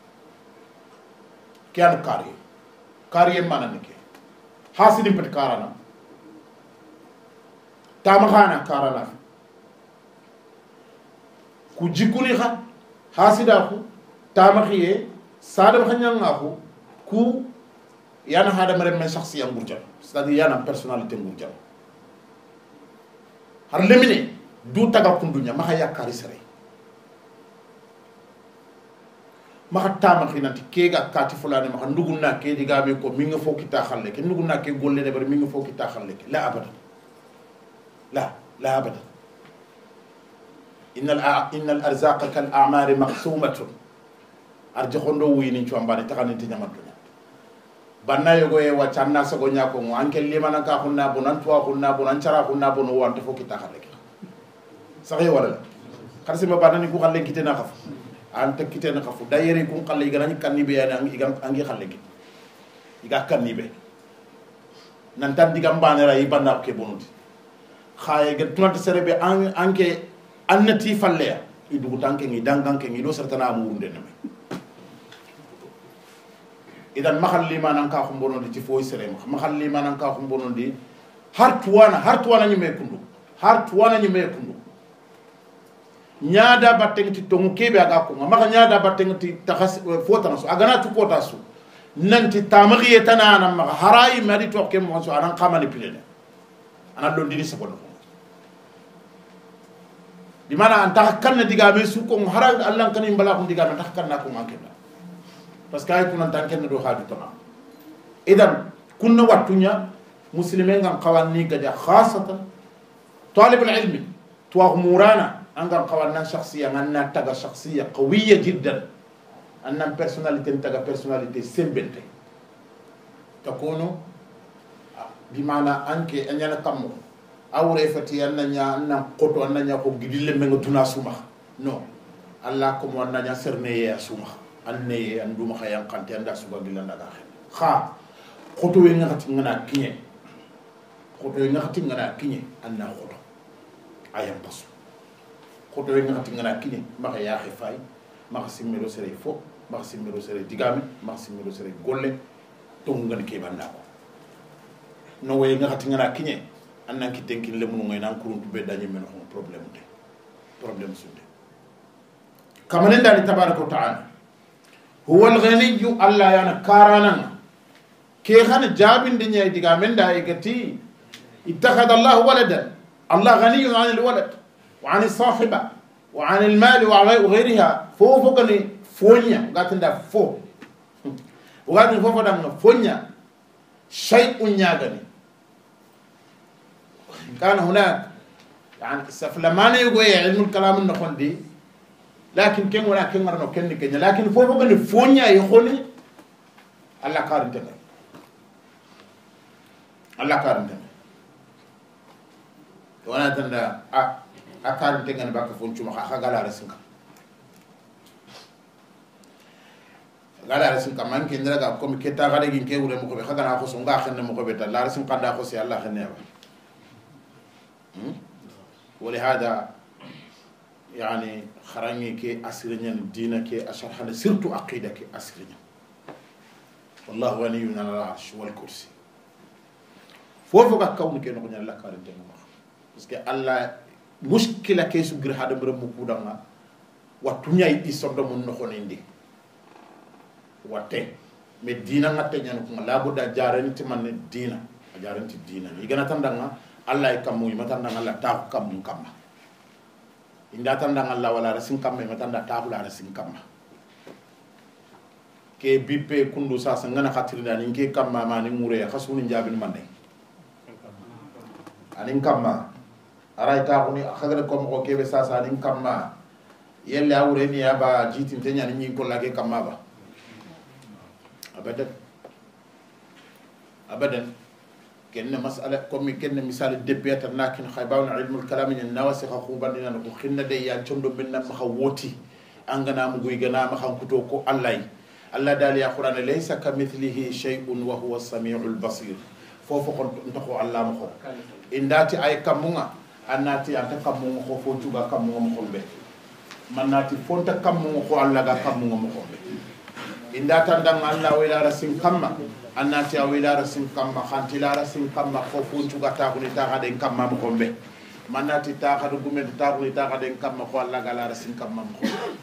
كيان كاري كاري ما ننكي حاسين بيت كارنا تامخانا كارنا كوجيكوني خا حاسيداكو تامخيه سادم خنيان أخو كو yana hada mare men shakhsiyan burjal c'est-à-dire yana personnalité burjal har lemine du taga kundunya ma yakari sere ma tama khinati kega kati fulani ma nduguna ke diga be ko minga fo kita khalle ke nduguna ke golle de bar minga fo kita khalle ke la abada la la abada innal innal arzaqa kal a'mari maqsumatun arjakhondo wini chwambane takaniti nyamatu banna yogo e waccanna sago nyako mo anke limana ka khunna bonan tuwa khunna bonan chara khunna bono wante fo kita khale saxé wala kharsi ma banani ku khalle kitena khaf ante kitena khafu dayere ku khalle ganani kannibe yana angi khalle ki iga kannibe nan tan diga mbane ra yi banna ke bonuti khaye get tunata serebe an anke annati falle idugu tanke ngi danganke ngi do sertana amurunde neme idan makhalli manan ka khumbono di foy sere makhalli manan ka khumbono di har tuwana har tuwana nyime kundu har tuwana nyime kundu nyaada battengti tongu kebe aga ko maka nyaada battengti takhas fotana so agana tu kota su nanti tamaghiye tanana maka harai mari to ke mo so anan kamani pilene ana don dini se ko di mana anta kanna diga me su ko haral Allah kan imbala ko diga anta kanna ko mankena parce que ay kunan tan kenn do hadu tama idan kunna watunya muslimen ngam qawani gaja khasatan talib al-ilm tughmurana angam qawanna shakhsiya nganna taga shakhsiya qawiyya jiddan annam personnalité taga personnalité sembente takono di mana anke anyana kammo awre fati annanya anna qoto annanya ko gidille menga tuna suma no Allah ko mo annanya serne ya suma anne anduma khayam khante anda suba gilanda ga kha qoto we ngati ngana kinye qoto we ngati ngana kinye anna qoto ayam basu qoto we ngati ngana kinye maka ya khifay maka simmelo sere fo maka simmelo sere digame maka simmelo sere golle to ngani ke banda ko no we ngati ngana kinye annan ki tenkin le munu ngay nan kuruntu be dañi men ko problème de problème sunde kamanen dali tabaraka ta'ala huwa al-ghani alla yana karana ke xana jabin de ñay diga men da egati ittakhadha Allah waladan Allah ghani 'an al-walad wa 'an as-sahiba wa 'an al-mal wa ghayriha fo fo gani fonya gatanda fo wadi fo fo dam fonya shay'un ñagani كان هناك يعني سفلمان يقول علم الكلام النخون دي لكن كن ولا كن مرنو كن كن لكن فوق بقى فونيا يخوني الله كارن تنا الله كارن تنا وانا تنا ا اكارن تنا بقى فون شو ما خا غلا رسنك غلا رسنك مان كن درا كم كتا غادي كن كي ولا مكو خا غنا خو سونغا خن مكو بيتا لا رسن قدا خو سي الله خنيبا ولهذا يعني خراني كي أسرني دينك كي أشرحنا سرت عقيدة كي أسرني والله غني عن العرش والكرسي فوفق كون كي نقول الله كارم تنما بس كي الله مشكلة كي سجر هذا برمو كودانا واتنيا يتصدم من نخون عندي واتين مدينة نتنيا نكون لا بد جارين تمن دينا جارين تدينا يجينا تندعنا Allah ikamu matanda Allah ta kamu kama inda tanda Allah wala rasin kama matanda ta hula rasin kama ke bipe kundu sa sangana khatirina ninge kama mani mure ya khasuni jabin mande anin kama aray ta kuni khagare ko mo kebe sa sa nin kama yelle awre ni aba jitin tenya ni ko lage kama ba abadan abadan كأن مسألة كم كأن مثال الدبيات لكن خيبان علم الكلام إن النواسخ خوبان إن نخلنا دي ينتم بيننا مخوتي أنغنا مغوي غنا مخان كتوكو الله الله دال يا قرآن ليس كمثله شيء وهو السميع البصير فوفو نتخو الله مخو إن داتي أي كمونا أناتي أنت كمونا خو فوتوغا كمونا مخو به من ناتي فونت كمونا خو الله غا كمونا مخو به إن داتا دان الله ولا رسم كما annati awila rasim kamma khantila rasim kamma khofun tuga ta ko ni ta ga den kamma mo kombe manati ta ga du men ta ko ni ta ga den kamma ko alla gala rasim kamma mo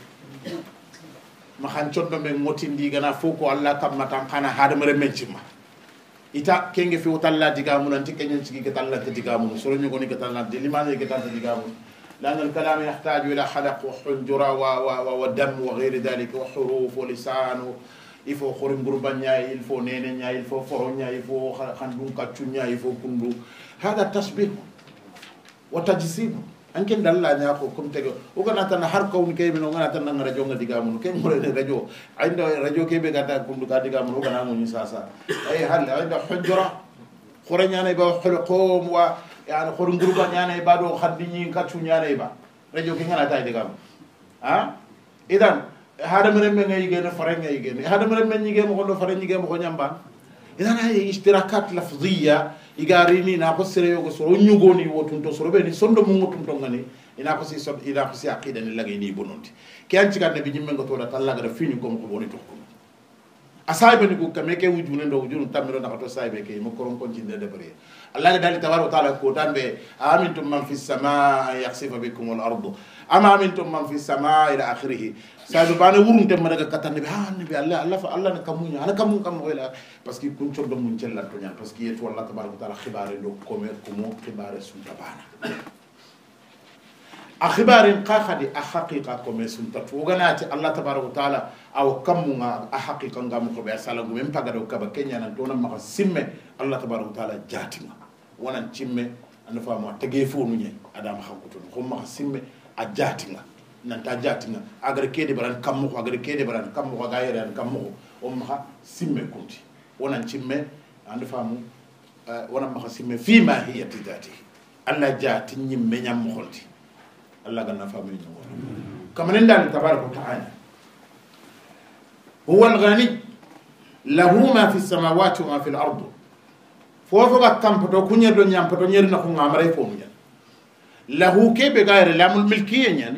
ma khan chondo men ngotindi gana foko alla kamma tan kana hada mere mencima ita kenge fi utalla diga mun anti kenyen cigi ke talla te diga mun soro nyugo ni ke talla de limane ke talla diga mun لأن الكلام يحتاج إلى حلق وحنجرة ودم وغير ذلك وحروف ولسان il faut khorim gurbanya il faut nene nya il faut foronya il faut khandum kachunya il faut kundu hada tasbih wa tajsim anken dalla nya ko kum tego o gana tan har ko ni kebe no gana tan na radio nga diga mun ke mo re radio ainda radio kebe gata kundu ka diga mun o gana mun sasa ay hal ainda hujra khoranya ne ba khulqum wa yani khorim gurbanya ne ba do khadini kachunya ne ba radio ke ngana tay diga mun ha idan hada mere men ngay gene fare ngay gene hada mere men ñige mo ko fare ñige mo ko ñamba idan ay ishtirakat lafziyya igarini na ko sere yogo soro nyugoni wotunto soro be ni sondo mu wotunto ngani ina ko si so ina ko si aqida ni lagay ni bononti ke anci kan nabi nyimme ngo to da talla ga fini ko ko boni to ko asaybe ni ko kame ke wujune ndo wujunu tamiro na to saybe ke mo koron kon cinde de bare allah dali tabaraka taala ko tambe amintum man fis samaa yakhsifa bikum al ardu ama amintum man fis samaa ila akhirih saybe bana wurunte ma daga katane be ha nabi allah allah fa allah na kamunya ana kamun kam wala parce que kun choddo mun cella to nyaan parce que yeto allah tabaraka taala khibare do ko me ko mo khibare sun tabana akhbarin qakhadi a haqiqa ko me sun tatu ganati allah tabaraka taala aw kamunga a haqiqa ngam ko be sala gum pagado kaba kenya nan to na ma simme allah tabaraka taala jatima wonan cimme anda famo tege fonu nye adam hakuto ko ma simme a jatinga nan ta jatinga agar kede baran kammo ko agar kede baran kammo ko gayere an kammo o ma simme kunti wonan cimme anda famo wonan ma simme fi ma hiya tidati allah jati nyimme nyam xolti الله قالنا فامي نور كما نندل تبارك وتعالى هو الغني له ما في السماوات وما في الارض فوفو كام بتو كونير دو نيام بتو نير نكو غامري فوم له كي بغير لام الملكيه يعني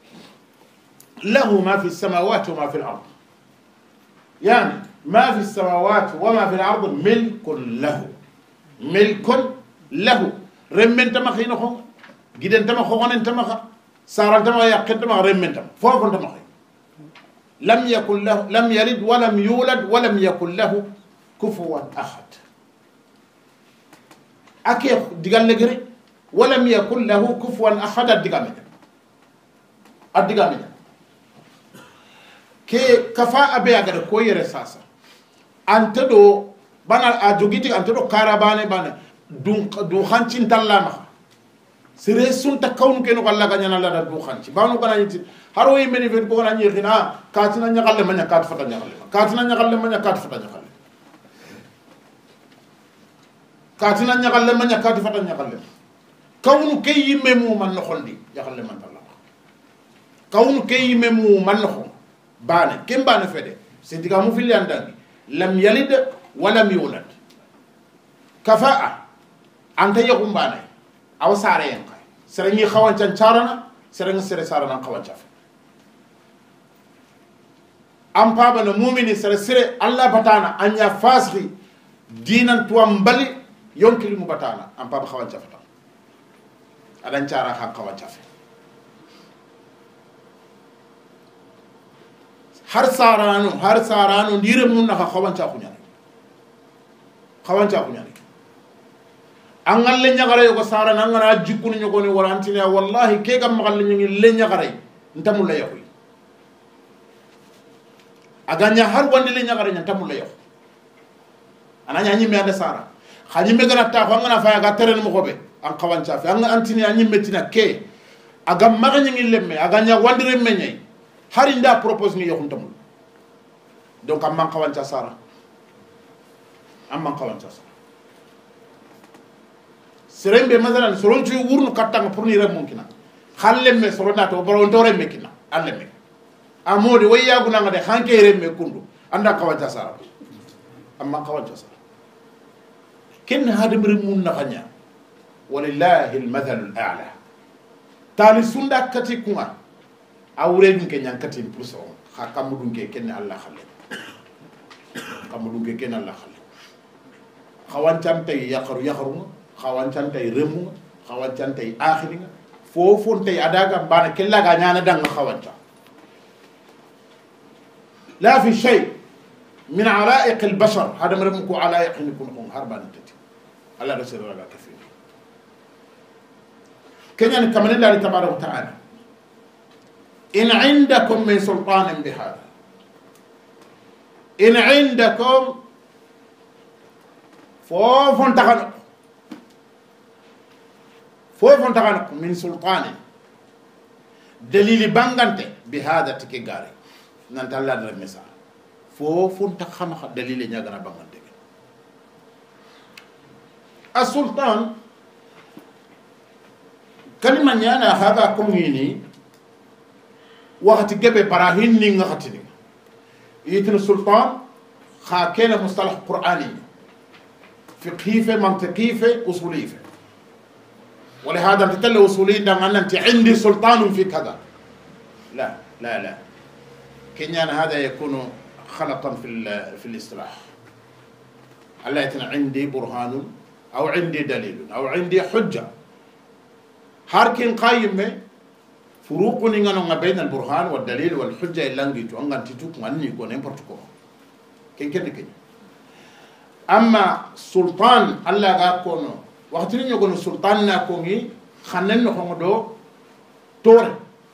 له ما في السماوات وما في الارض يعني ما في السماوات وما في الارض ملك له ملك له رمنت ما خينو giden tama xoxonen tama xa saran tama yaqen tama remmen tama fofon tama xey lam yakul lahu lam yalid wa lam yulad wa lam yakul lahu kufuwan ahad ake digal legere wa lam yakul lahu kufuwan ahad digame adigame ke kafa abe agada ko yere sasa ante do bana a jogiti ante do karabane bana dun du khancin tallama sere sunta kawnu ke no Allah ganya na la du khanci banu kana yiti haro yi meni fen ko na nyi khina katina nyakalle manya kat fata nyakalle katina nyakalle manya kat fata nyakalle katina nyakalle manya kat fata nyakalle kawnu ke yimme mu man no xondi yakalle man Allah kawnu ke yimme mu man no xon bane kem bane fede se diga mu fil yandangi lam yalid wa lam yulad kafaa anta yakum bane aw sare en kay sere ngi xawancan charana sere ngi sere sarana xawanca am paba no mu'mini sere sere allah batana anya fasri dinan tuam bali yonkili mu batana am paba xawanca fata adan cara ha xawanca har sarano har sarano ndire mun na xawanca ku ñani xawanca ku ñani angalle nyagare ko sara nangana jikunu nyogoni warantine wallahi ke gam magalle ngi le nyagare ntamul la yakoy aganya har wandi le nyagare ntamul la yakoy ananya nyi me ande sara khani me gana ta ko ngana fa ga teren mo gobe an kawancha fi an antini anyi metina ke agam maganye ngi lemme aganya wandire menyay hari nda propose ni yakum tamul donc am man kawancha sara am man kawancha sara serembe masalan soron ci wurnu katanga pour ni rem mumkina khalle me sorona to baron to rem mekina alle me amodi way yagu nanga de hanke rem me kundu anda kawaja sara amma kawaja sara ken hadim rem mun na khanya walillahi almathal al'a tali sunda kati kuma awre dun ke nyankati pour so kha kamudun ke ken Allah khalle kamudun ke ken Allah khalle khawan tam tay yaqru yaqru khawancan tay remu khawancan tay akhiringa fofon tay adaga bana kella ga nyana dang khawanca la fi shay min ala'iq al-bashar hada marmuku ala'iq nikun harban tati Allah rasul raga kafir kenyan kamane Allah tabaraka ta'ala in indakum min sultanin bihada in indakum fofon takano فوفون تغانق من سلطان دليل بانغانتي بهذا تكي غاري نانت الله در مثال فوفون تخانق دليل نياغنا بانغانتي السلطان كلمه نيانا هذا كوميني وقت جبه براهين ني غاتي يتن السلطان خا كان مصطلح قراني فقهي في منطقي في أصولي في. ولهذا تتلى أصولي دام أن أنت عندي سلطان في كذا. لا لا لا كنيان هذا يكون خلطا في في الاصطلاح. الله يتنا عندي برهان أو عندي دليل أو عندي حجة. هاركين قايم فروق نيغانو بين البرهان والدليل والحجة اللانجي تو أنغان تيتوك ماني كو نيمبورت كو كين كين كين. أما سلطان الله غاكونو وقت ني يغونو سلطان ناكوني خانن نخو دو تور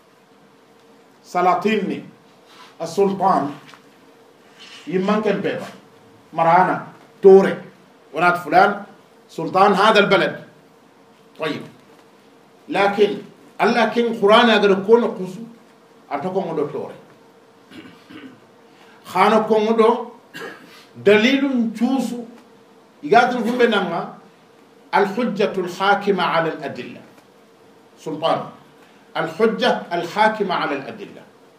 سلاطيني السلطان يمان كان بيبا مرانا توري ونات فلان سلطان هذا البلد. طيب لكن الله كين قرآن أجر كون قصو أتاكم دو توري خانكم دو دليل تشوسو يقاتل في بينما الحجة الحاكمة على الأدلة. سلطان الحجة الحاكمة على الأدلة.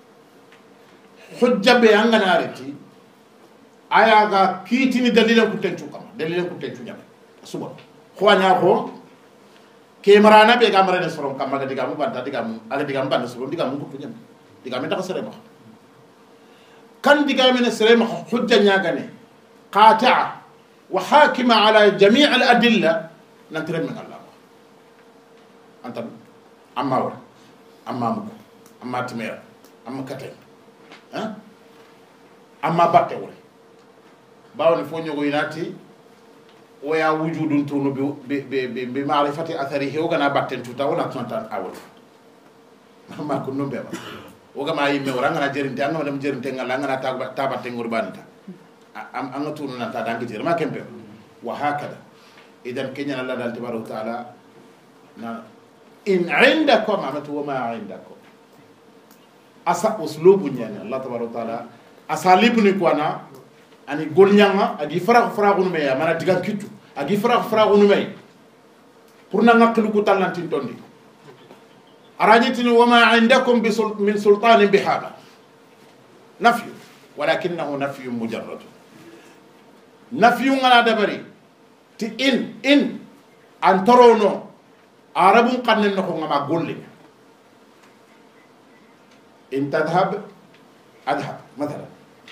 حجة بيان نارتي ayaga kitini dalilan ku tenchu kama dalilan ku tenchu nyame suba ko anya ko ke marana be ga marana sorom kama ga digamu banta digamu aga digamu banta sorom digamu ku nyame digamu ta sere ma kan digamu ne sere ma hujja nyaga ne qati'a wa hakima ala jami' al adilla nantre min Allah anta amma wa amma mu amma timera amma katay ha amma batte wala باون فو نيغو يناتي ويا وجود تونو بمعرفه اثره وغنا باتن توتا ولا تونتان اول ما كنو بيبا وغما يمي ورانغنا جيرنتي انغا دم جيرنتي ngala ngana تاباتي غوربانتا ام ان تونو نتا دانغ جير ما كيمبي وهكذا اذا كنيا الله تبارك وتعالى ان عندكم امت وما عندكم اسا اسلوب نيان الله تبارك وتعالى اساليب نيكوانا ani golnyanga agi fara fara gunu me mana diga kitu agi fara fara gunu me pour na ngaklu ko talantin tondi arajitni wama indakum min sultan bihada nafyu walakinahu nafyu mujarrad nafyu ngala dabari ti in in antorono arabun qannen ko ngama golle in tadhhab adhhab مثلا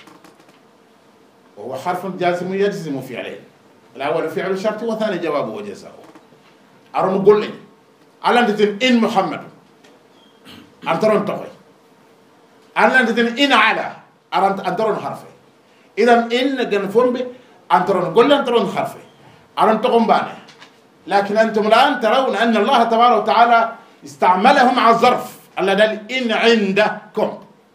وهو حرف جازم يجزم فعلين الأول فعل شرط والثاني جوابه وجزاؤه أرون قول لي على أن إن محمد أنترون تقوي على أن إن على أنترون حرفي إذا إن جنفون بي أنترون قول لي أنترون حرفي أرون تقوم بانه لكن أنتم الآن ترون أن الله تبارك وتعالى استعملهم على الظرف الذي إن عندكم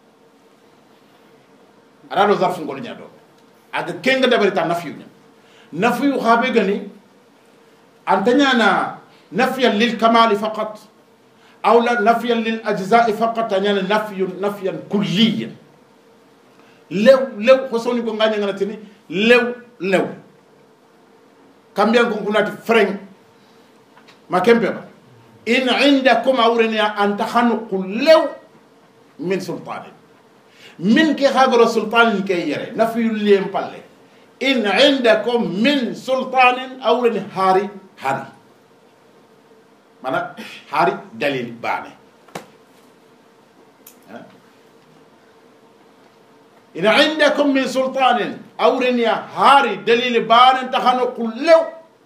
أرادوا ظرف نقول نيادو aga kenga dabari ta nafiyu nafiyu khabe gani antanya na nafiyan lil kamal faqat aw la nafiyan lil ajza' faqat tanya nafiyun nafiyan kulliyan lew lew khosoni ko nganya ngana tini lew lew kambiyan ko kunati freng makembe ba in indakum awrina an takhanu lew min sultanin من كي خاغر سلطان كي يري نفي اللي مبالي إن عندكم من سلطان أو هاري هاري مانا هاري دليل باني إن عندكم من سلطان أو هاري دليل باني تخانو كلو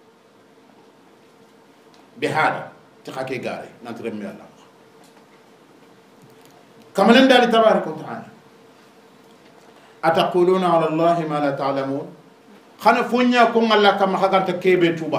بهذا تخاكي غاري نترمي الله كما نندالي تبارك وتعالى أتقولون على الله ما لا تعلمون خنا فونيا كون الله كما خغانت كيبه توبا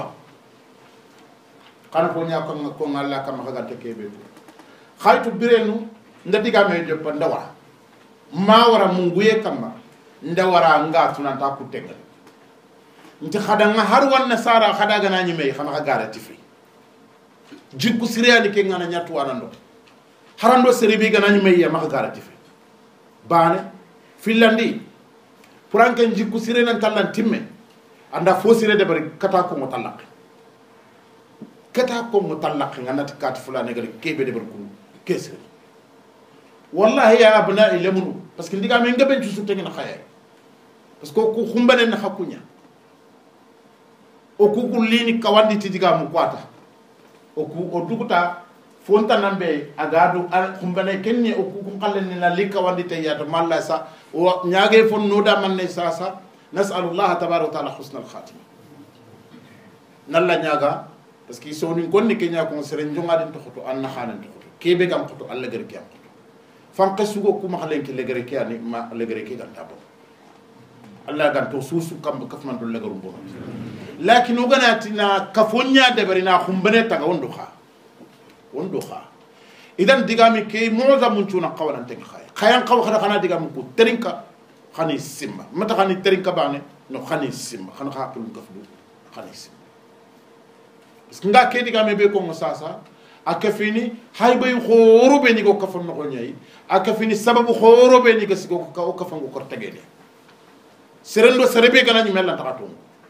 خنا فونيا كون كون الله كما خغانت كيبه توبا خايتو بيرنو ndadiga me joppa ndawara ma wara munguye kama ndawara nga tunanta ku tegal nti khadanga har wan nasara khadaga nani me khana gare tifi jikku siriyani ke ngana nyatu anando harando seribi ganani me ya ma gare tifi bane filandi puranken jikku sire nan tallan timme anda fo sire de bari kata ko mo talak kata ko mo talak ngana kat fulane gal kebe de bari ko kesre wallahi ya abna'i lamunu parce que ndiga me ngaben ci su tegi na xaye parce que ko xumbane na xakunya o ku kullini kawandi ti diga mu kwata o ku o duguta fonta nambe agadu kumbane kenni o ku kun kallen na lika wandi te ya to malla sa o nyaage fon noda manne sa sa nas'alullah tabaaraka wa ta'ala husnal khatima nalla nyaga parce que soni gonni kenya ko sere njonga den to khoto anna khanan to khoto kebe gam khoto alla gar ki am khoto fan qasugo kuma khalen ki legere ki ani ma legere ki ganta bo alla gan to susu kam kaf man do legaru bo lakin o ganatina kafonya de barina khumbane taga wondo kha wondo kha idan digami ke moza mun tuna qawalan tan khay khayan qaw khana khana digam ko terinka khani simma mata khani terinka bane no khani simma khana kha ko ngafdu khani simma nga ke digame be ko sasa akafini haybay khoro be ni ko kafon no nyai akafini sababu khoro be ni ko sigo ko ka kafon ko tagene serendo serebe gana ni mel takato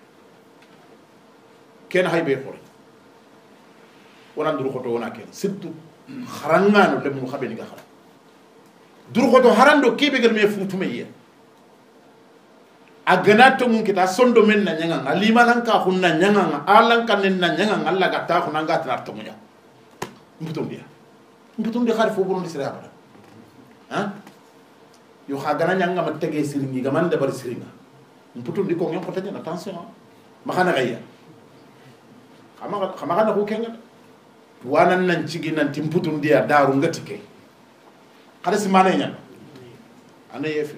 ken haybay khoro wona ndur khoto wona ken surtout kharangano le mu khabe ni ga khara dur khoto harando kebe gel me futume ye aganato mun kita sondo men na nyanga alima lan ka hunna nyanga alan kan na nyanga alla ga ta hunna ga tra to munya mbutum dia mbutum dia kharfo bonon disra bada ha yo ha gana nyanga ma tege siringi ga man da bar siringa mbutum di ko ngam ko tanya attention ma khana gayya khama khama kana ko kenga wanan nan cigi nan timputum dia daru ngati ke kada si mane nyanga ana yefe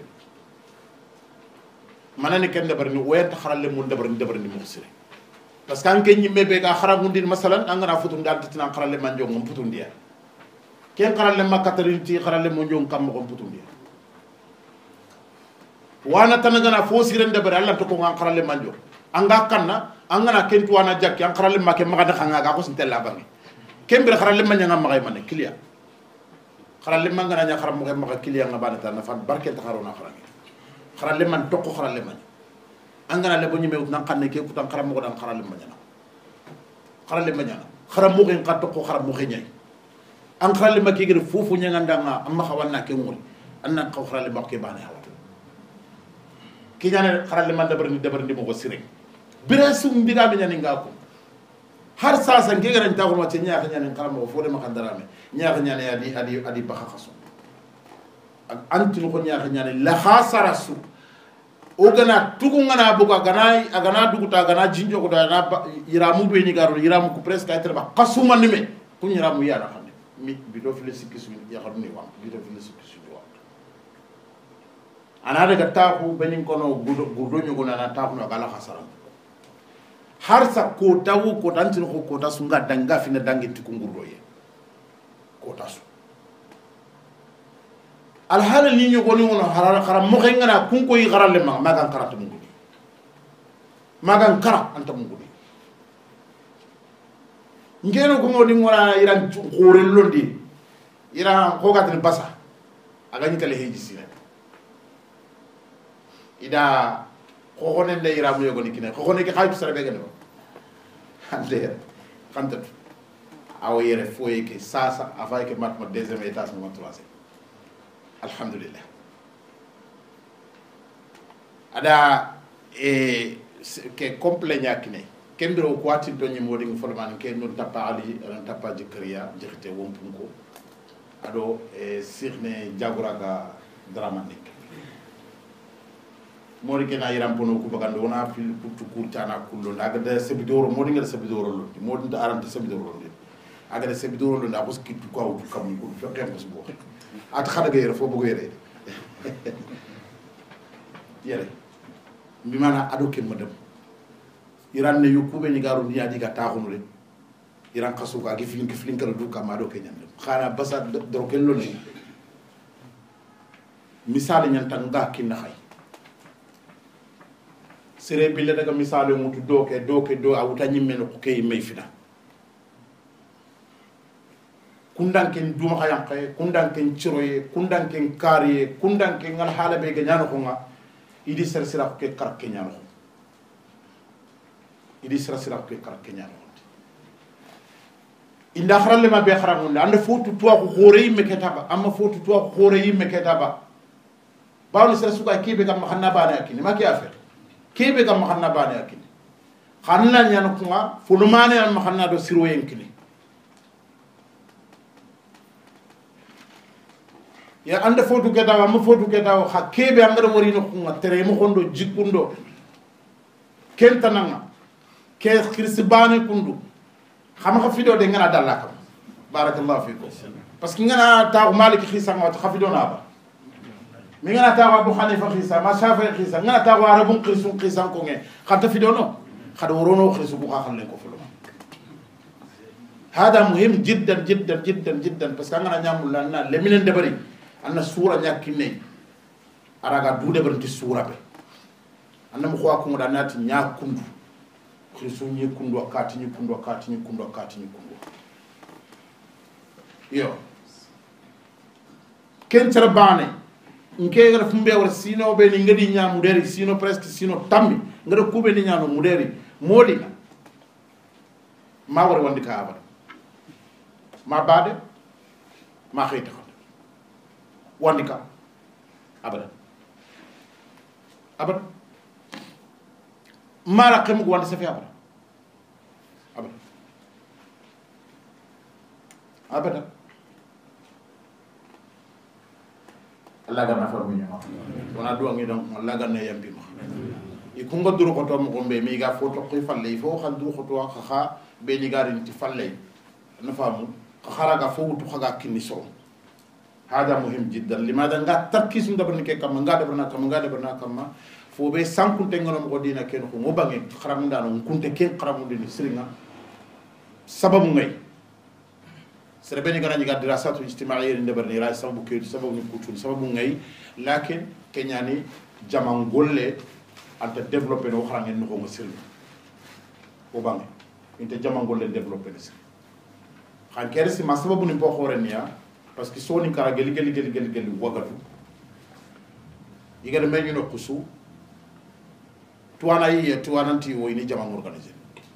manani ken dabarni wayta kharalle mun dabarni dabarni muxsire parce que anke nyimme be ga kharagundin masalan angana futum dal tinan kharalle man jong putum dia ken kharalle makatarin ti kharalle mo jong kam ko putum dia wana tanagana fo siren dabar Allah to ko ngan kharalle man jong anga kanna angana ken tuwana jakki an kharalle make magada khanga ga ko sintella bangi ken bir kharalle man nyanga magay man kliya kharalle man ngana nya kharam mo magay kliya ngabana tan fa barke ta kharona kharangi kharalle man tokko kharalle man angana le bonyi mew nan xamne ke kutan kharam mo dan kharalle man ñana kharalle man ñana kharam mo gen ka tokko kharam mo xeñay an kharalle ma ke gere fofu ñanga ndanga amma xawanna ke ngol anna ko kharalle ma ke bane hawata ki ñane kharalle man dabar ni dabar ni mo ko sire birasu mbiga be ñani nga ko har sasa nge garan ta ko ma ci ñaax ñani kharam mo fo de ma xandarame ñaax ñani adi adi adi baxa xaso ak antin ko ñaax ñani la khasara su o gana tugu ngana buga gana agana duguta gana jinjo ko da na iramu be ni garo iramu ko presque ay terba kasuma nime ko iramu ya na xamne mi bi do fele sikki su ya xamni wa bi do fele sikki su wa ana daga taxu benin ko no gudo gudo nyugo na taxu no gala khasara har sa ko tawu ko tantin ko ko tasu nga danga fina dangi tiku ngurdo ye ko tasu al hala ni ñu goni wono harara kharam mo ngana kun ko yi xaralle ma magan karatu mu gudi magan kara anta mu gudi ngeno ko ngodi ngora iran khore londi iran ko gatin basa aga ni kale heji sire ida ko ko ne ira mu yogoni kine ko ko ne ki xaytu sare be gene ande xantat aw yere foye ke sasa afay ke mat ma deuxième étage ma troisième alhamdulillah ada e ke complet nyakine kembiro ko ati to nyi modi forman ke non tapa ali ran tapa jikriya jexte wompunko ado e sirne jagoraga dramatique modi ke na yiram pono ko bagando wona fil putu kurtana kullo daga de sebidoro modi ngal sebidoro lo modi ta aranta sebidoro lo aga de sebidoro lo na ko skip ko awu kam ko fekke ko subo at xada ga yere fo bu yere yere mi mana ado ke madam iran ne yukube ni garu ni adi ga taxunu le iran xasu ga gi filin filin kala du kam ado ke ñam xana basa do ke lo ni misal ñan tan ga ki na xay sere bi le daga misal mu tu do ke do ke do awuta ñimmeno ko kay may fina kundanken duma xayanqe kundanken ciroye kundanken kariye kundanken ngal hala be ganyano ko nga idi ser sira ko ke kar kenyano idi sira sira ko ke kar kenyano inda kharalle ma be kharamunde anda fotu to ko khore yimme ketaba amma fotu to ko khore yimme ketaba bawni sira suka kebe gam xanna bana akini ma ki affaire kebe gam xanna bana akini xanna nyana kunga fulumane am xanna do siro yenkini ya anda fotu keta wa mo fotu keta wa hakebe angara wori no kunga tere mo kondo jikundo kentananga ke khirsibane kundu xam nga fido de ngana dalla kam barakallahu fikum parce que ngana ta malik khisa nga ta khafido na ba mi ngana ta abu hanifa khisa ma shafi khisa ngana ta arabun khisun khisan ko nge khata fido no khada worono khisu bu khaxal len ko fulo hada muhim jiddan jiddan jiddan jiddan parce que ngana nyamul la na leminen debari anna sura nyakine araga dude barti sura be anna mo khwa ko ngoda nati nyakundu khisu nyi kundu wakati nyi kundu wakati nyi kundu wakati nyi kundu yo ken bane nke gara fumbe war sino be ni ngadi nya muderi sino presque sino tammi ngada kube ni nya no muderi modi ma war wandi ka abada ma bade ma khayta wandi ka abada abada mara kem ko wandi safi abada abada abada Allah ga nafa mi ma wana do ngi donc Allah ga ne yambi ma e ko ngoduru ko to mo gombe mi ga foto ko falle fo xal du ko to xa xa be ni garin ti falle na famu khara ga fo tu khaga kinni so hada muhim jiddan limada nga tarkis ndabarni ke kam nga dabarna kam nga dabarna kam fo be sankunte ngono ko dina ken ko mo bangi kharam ndano kunte ken kharam ndini siringa sababu ngay sere beni gana nyiga dirasatu ijtimaiya ndabarni ra sababu ke sababu ni kutun sababu ngay lakin kenyani jaman golle anta développer no xara ngeen ko mo siringa o bangi inte jaman golle développer ni xan kere si ma sababu ni po xorenia parce que soni kara geli geli geli geli geli wagatu igara meñu no kusu tuana yi tuana ti wo ni jama organisé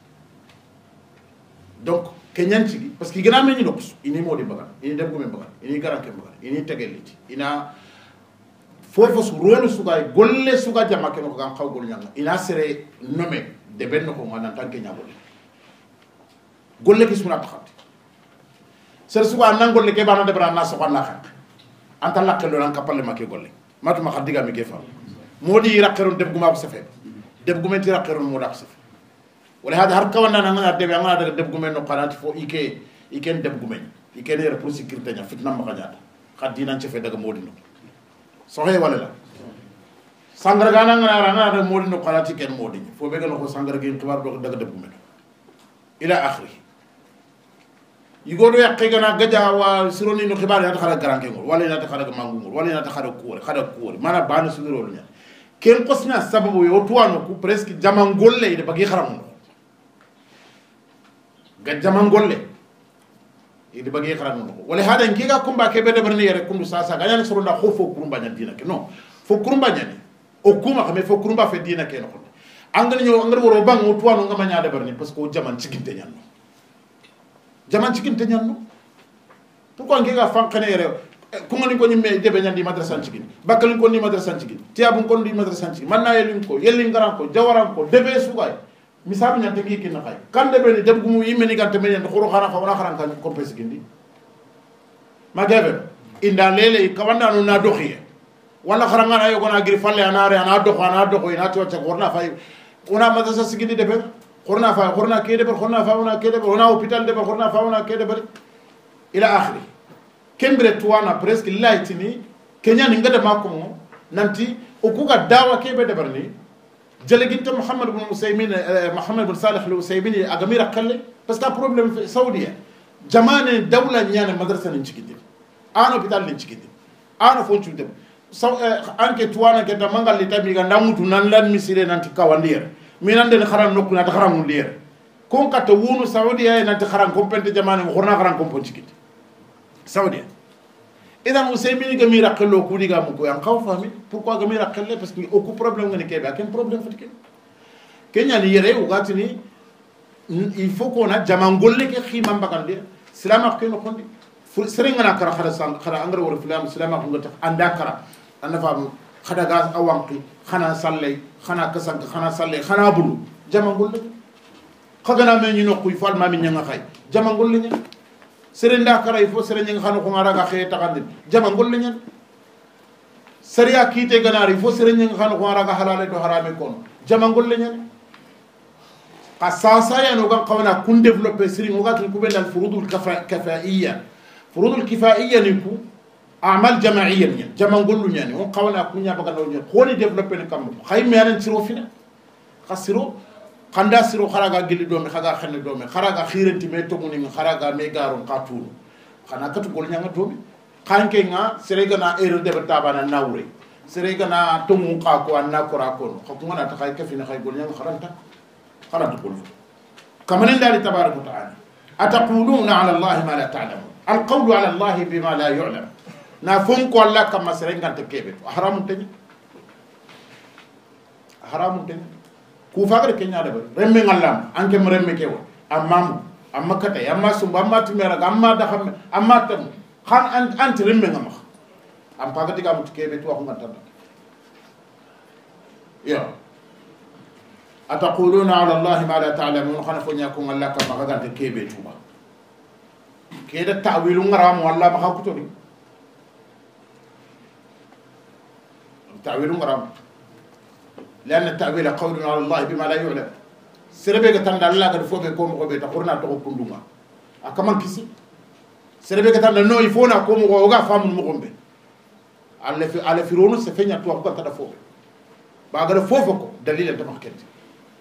donc kenyan ci parce que igana meñu no kusu ini modi bagal ini dem gumen bagal ini garanke bagal ini tegeliti ina fofo su rolu su gay golle su ga jama ke no kan xaw gol ñanga ina sere nommé de ben ko ngana tanke ñabol golle ki suna taxati ser suwa nangol le ke bana de brana so xana xat anta lakelo nan kapale make golle matuma xadiga mi ke fa modi raqeron deb guma ko safe deb gumenti raqeron mo dak safe wala hada har kawana nan ngana deb ngana daga deb gumen no qanati fo ike iken deb gumen ike ne pour sécurité nya fitna ma xajata xadina ci fe daga modi no so he wala la sangar gana ngana ranga daga modi no qanati ken modi fo be galo ko sangar gi xibar do daga deb gumen ila akhiri yigodo yakke gana gaja wa sironi no xibaar ya taxara garanke ngol wala ina taxara mangu ngol wala ina taxara kuore xada kuore mana bana sudiro nya ken qosna sababu yo tuwano ku presque jaman golle de bagi xaram ga jaman golle ide bagi xaram no wala hada ngiga kumba ke be de barni yere kundu sasa ga yana soronda khofo kurumba nya dina ke no fo kurumba nya ni o kuma xame fo kurumba fe dina ke no angani ñoo angari woro bang o tuwano ngama nya de barni parce que o jaman ciginte nya no jaman cikin te ñanno pourquoi ngi ga fankane yere ko ngani ko ñimme debe ñandi madrasa cikin bakal ko ni madrasa cikin tiabu ko ni madrasa cikin man na yelin ko yelin ngaran ko jawaran ko debe sugay misab ñante ngi kin xay kan debe ni deb gumu yimme ni gante men xoro xana fa wala xaran kan ko pes gindi ma debe inda lele ka wanda no na doxiye wala xaranga na yogo na gir falle anare ana doxo ana doxo ina to ci gorna fay ona madrasa cikin debe خورنا فا خورنا كده بر خورنا فاونا كده بر هنا هوبيتال ده بر خورنا فاونا كده بر الى اخره كمبر توانا بريسك لايتني كينيا نغدا ماكو نانتي اوكوغا داوا كيبه ده برني جلغيت محمد بن مسيمين محمد بن صالح الوسيمين اغاميرا كله بس كا بروبليم في السعوديه جمان دوله نيانا مدرسه نشكيدي انا هوبيتال نشكيدي انا فونچو دم سو انكي توانا كده مانغال لي تامي غا ناموتو نان لان ميسيري نانتي كاواندير minande ne kharan nokku na kharan mu leer kon kata wonu saudiya na ta kharan kompente jamane mo khorna kharan kompon cikit saudiya idan usaymin ga mi raqelo ku diga mu ko yan xaw fami pourquoi ga mi raqelle parce que au problème ngani kebe aken problème fatike kenya ni yere o gatini il faut qu'on a jaman golle ke khima mbagande salama ko no kondi serenga na kara khara sang khara angara wor filam salama ko ngata anda kara anda fam khada gas awanki khana sallay khana kasank khana sallay khana bulu jaman golle khagana me nyino kuy fal ma mi nyanga khay jama ngol nya serenda karay fo sere nyanga khano ko ngara ga khay takandi jama ngol nya sariya kite ganari fo sere nyanga khano ko ngara ga halale do harame kon jama ngol nya qasasa ya no gan qawna kun développer siri ngo gatun kubel al furudul kifaiya furudul kifaiya ni ku amal jama'iyya ni jama ngol nya ni on qawna kunya baga no nya khoni développer ni kam khay me anan siro fina khasiro khanda siro kharaga gilli do mi khaga xenne do mi kharaga khirenti me to muni kharaga me garon qatulu khana katu gol nya do mi khanke nga sere gana erreur de tabana nawre sere gana to mun qa ko anna ko ra ko ko ngana ta khay kafina khay gol nya kharanta kharanta gol كما نندى تبارك وتعالى أتقولون على الله ما لا تعلمون القول على الله بما لا يعلم نافنك الله كما سرين كانت كيبت حرام تاني حرام تاني كوفاغر كينيا دبر رمي الله أنك مرمي كيو أمام أما كتاي أما سوم أما تميرا أما دخم أما تم خان أنت أنت رمي نمخ أم باغتي كام تكيبت وهم كتادا يا أتقولون على الله ما لا تعلمون خنا فنياكم الله كما غادي كيبي توبا كيدا تأويل غرام والله ما خاكتوري تأويل غرام لأن التأويل قول على الله بما لا يعلم سربي كتان الله قد فوق كوم قبي تقولنا تقول كندوما أكمل كيسي سربي كتان نو يفونا كوم وغا فام المغمبي على في على فيرونو سفينيا تو كو كدا فوق باغا فوفكو دليل انت مخكنتي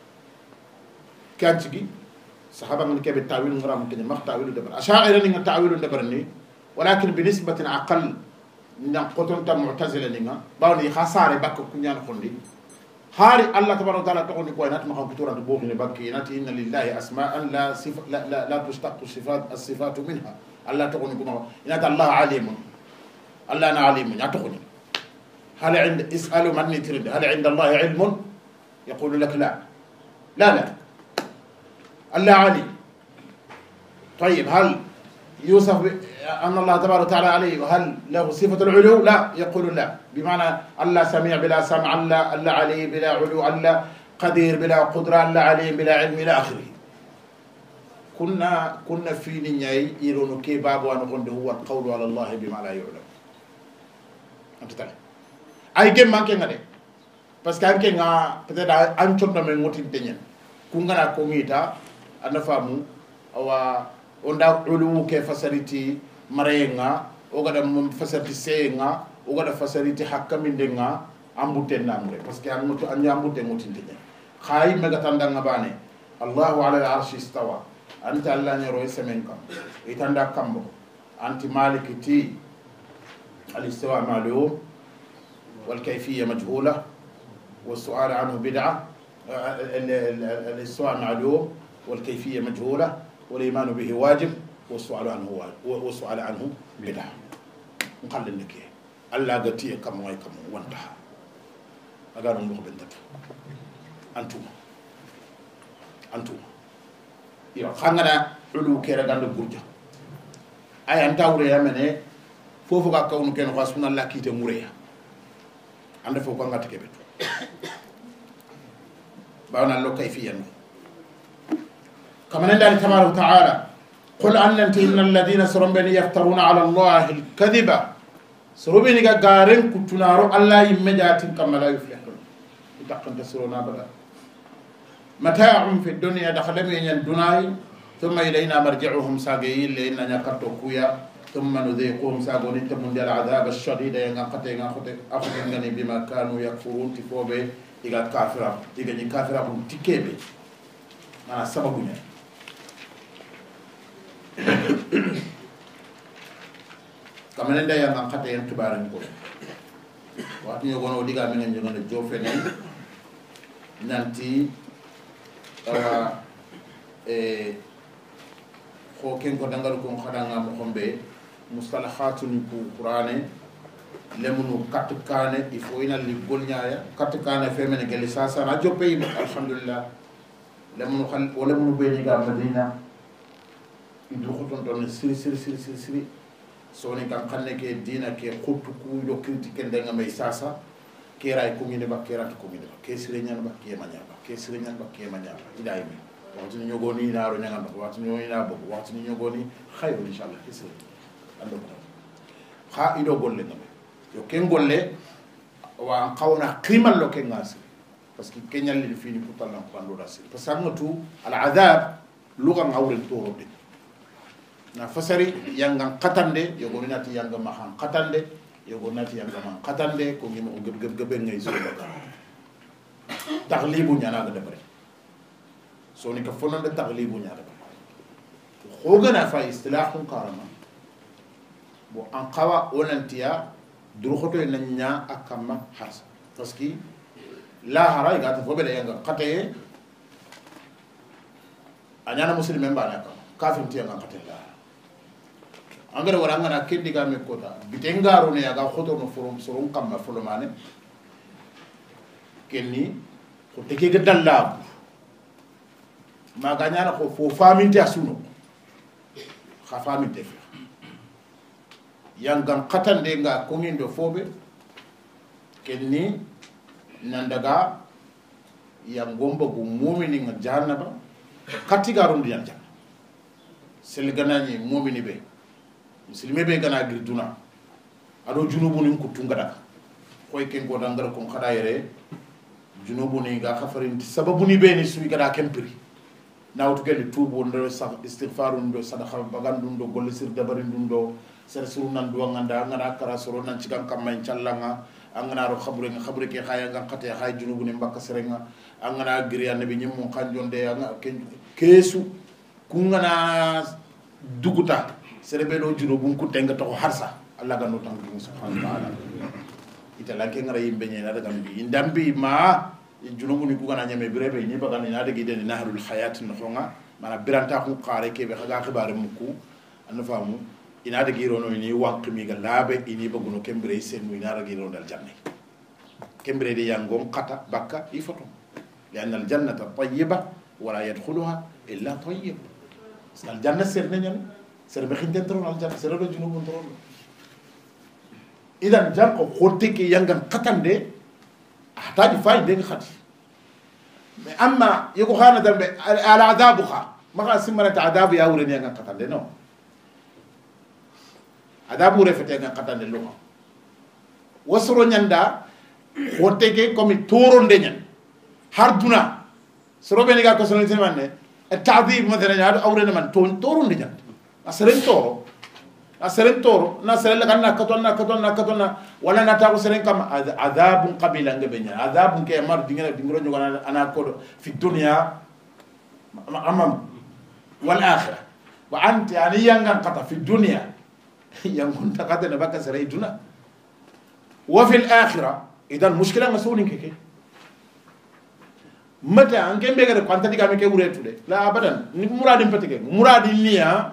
كانتي صحابه من كيف التاويل غرام كده ما تاويل دبر اشاعره ان التاويل دبرني ولكن بنسبه اقل من قطن معتزله لنا باوني خساره باك كنيان خوندي هاري الله تبارك وتعالى تقول كو نات ما خو تورا بوخ ني باكي نات ان لله اسماء لا صفه لا لا, لا تشتق الصفات الصفات منها الله تقول كو نات الله عليم الله انا عليم يا تقول هل عند اسالوا من تريد هل عند الله علم يقول لك لا لا لا الله علي طيب هل يوصف أن الله تبارك وتعالى عليه وهل له صفة العلو لا يقول لا بمعنى الله سميع بلا سمع الله الله علي بلا علو الله قدير بلا قدرة الله عليم بلا علم إلى آخره كنا كنا في نياي يرونو كي باب وانا هو القول على الله بما لا يعلم أنت تعلم أي كم ما كنا ده بس كان كنا peut-être أنتم نمن موتين تنين كنا كوميتا أنا فامو أو onda ulu ke facility marenga ogada mum facility senga ogada facility hakkamindenga ambuten namre parce que amuto anyambute mutinde khay mega tandanga bane allah ala al-arsh istawa anta allah nyoro semenka itanda kambo anti malikiti al-istiwa ma'lum wal kayfiyya majhula والسؤال عنه بدعه الاستواء معلوم والكيفيه مجهوله والإيمان به واجب والسؤال عنه والسؤال عنه بدعة نقلل لك الله قتيه كم واي كم وانتهى أقالوا نروح بنتك أنتم أنتم يا خاننا علو كيرا دان بورجا أي أنت أوريا مني فوفو كاكون كن خاصنا الله كيت موريا عند فوق عند تكبت بعنا لو كيفية كما نندى تبارك وتعالى قل أن إن الذين سرون بني يفترون على الله الكذبة سرون بني قارن كتنارو الله يمجات كما لا يفلحون يتقن تسرون أبدا متاع في الدنيا دخل من الدنيا ثم إلينا مرجعهم ساقين لإننا نكرتوا كويا ثم نذيقهم ساقون انتم العذاب الشديد ينقطع أخذ بما كانوا يكفرون تفوبه إذا كافرة إذا كافرة تكيبه أنا سببنا كما نندا يا نان خاتي ان تبارن ko wat ñu gono diga mi ngeen ngone jofene nanti awa e ko ken ko dangal ko xadanga mo xombe mustalahatun ku qur'ane lemunu kat kane il faut ina li gol nyaaya kat kane femene gel sa sa na joppe alhamdulillah lemunu xal wala mu be ni ga madina idu khoton don siri siri siri siri siri soni kan xanne ke dina ke khottu ku yo critique ndenga may sasa ke ray ko ngine ba ke rat ko ngine ba ke sire nyan ba ke ma nyan ba ke sire nyan ba ke ma nyan ba iday mi وقت نيوغوني نارو نيغان وقت نيوغوني نابو وقت نيوغوني خير ان شاء الله كيسل اندو خا ايدو غولé ngam yo ken golle wa qawna qimal lo ken ngasi parce que kenyal li fini pour talan ko ando dasir parce que ngatu al adab luga ngawre toro de na fasari yanga qatande yo gonati yanga ma han qatande yo gonati yanga ma qatande ko ngi mo geb geb gebe ngay so ba taglibu nyana ga debre so ni ka fonon de taglibu nyana ba khogana fa istilahun karama bo an qawa onantiya durukhoto nanya akama harsa parce que la haray gata fobele yanga qataye anyana muslimen bana ka kafin tiya nga qatella angara wara ngana kendi ga me kota bitengaro ne yaga khoto no forum sorum kamma fulumane kenni ko teke ga dalla ma ga nyana ko fo faminte asuno kha faminte yangam qatande nga ko ngindo fobe kenni nandaga yang gomba gu mu'mini nga jahannaba katti garum diyan janna sel ganani mu'mini be muslimi be gana gir duna ado junubu nin kutunga daga koy ken go dangar ko khada yere junubu ni ga khafarin sababu ni be ni suyi gada kempiri nawtu gel tubu ndo sa istighfaru ndo sadaqa bagandu ndo golle sir dabari ndo sere suru nan do nganda ngana kara suru nan cigan kamay callanga angana ro khabure nga khabure ke khaya nga khate khay junubu ni mbaka serenga angana giri annabi nyim mo kanjonde anga kesu kungana duguta sere be do junubu ku tenga to harsa allah ga no tangu subhanahu wa ta'ala itala ke ngara yimbe nyena daga mbi ndambi ma junubu ni ku gana nyame birebe ni baga ni na dagi den nahrul hayat no khonga mana biranta ku qare ke be khaga khibare muku anu famu ina da giro no ni waqmi ga labe ini baguno kembre sen no ina da giro dal janne kembre de yangom qata bakka ifoto لان الجنه طيبه ولا يدخلها الا طيب الجنه سر نين سر بخين تنترون الجنه سر do junubun tron idan janko khotike yangan qatande ahtaji fayde khati mais amma yego khana dambe al adabu kha maka simara ta adabu ya wure yangan qatande no adabu refete nga qatande lo wasro nyanda khotike komi toronde nyen harduna soro beni ga ko sono temane at-ta'dib مثلا hadu awrena man ton toronde nyen aseren toro aseren toro na sere la kanna katonna katonna katonna wala na ta ko seren kam adabun qabila ngabenya adabun ke mar dingena dingro nyogana ana ko fi dunya amam wal akhirah wa anta yani yangan qata fi dunya yang kunta qadana baka sere duna wa fi al akhirah idan mushkila masulin keke mata an kembe gare kwanta diga me ke wuretu de la abadan ni muradin patike muradin niya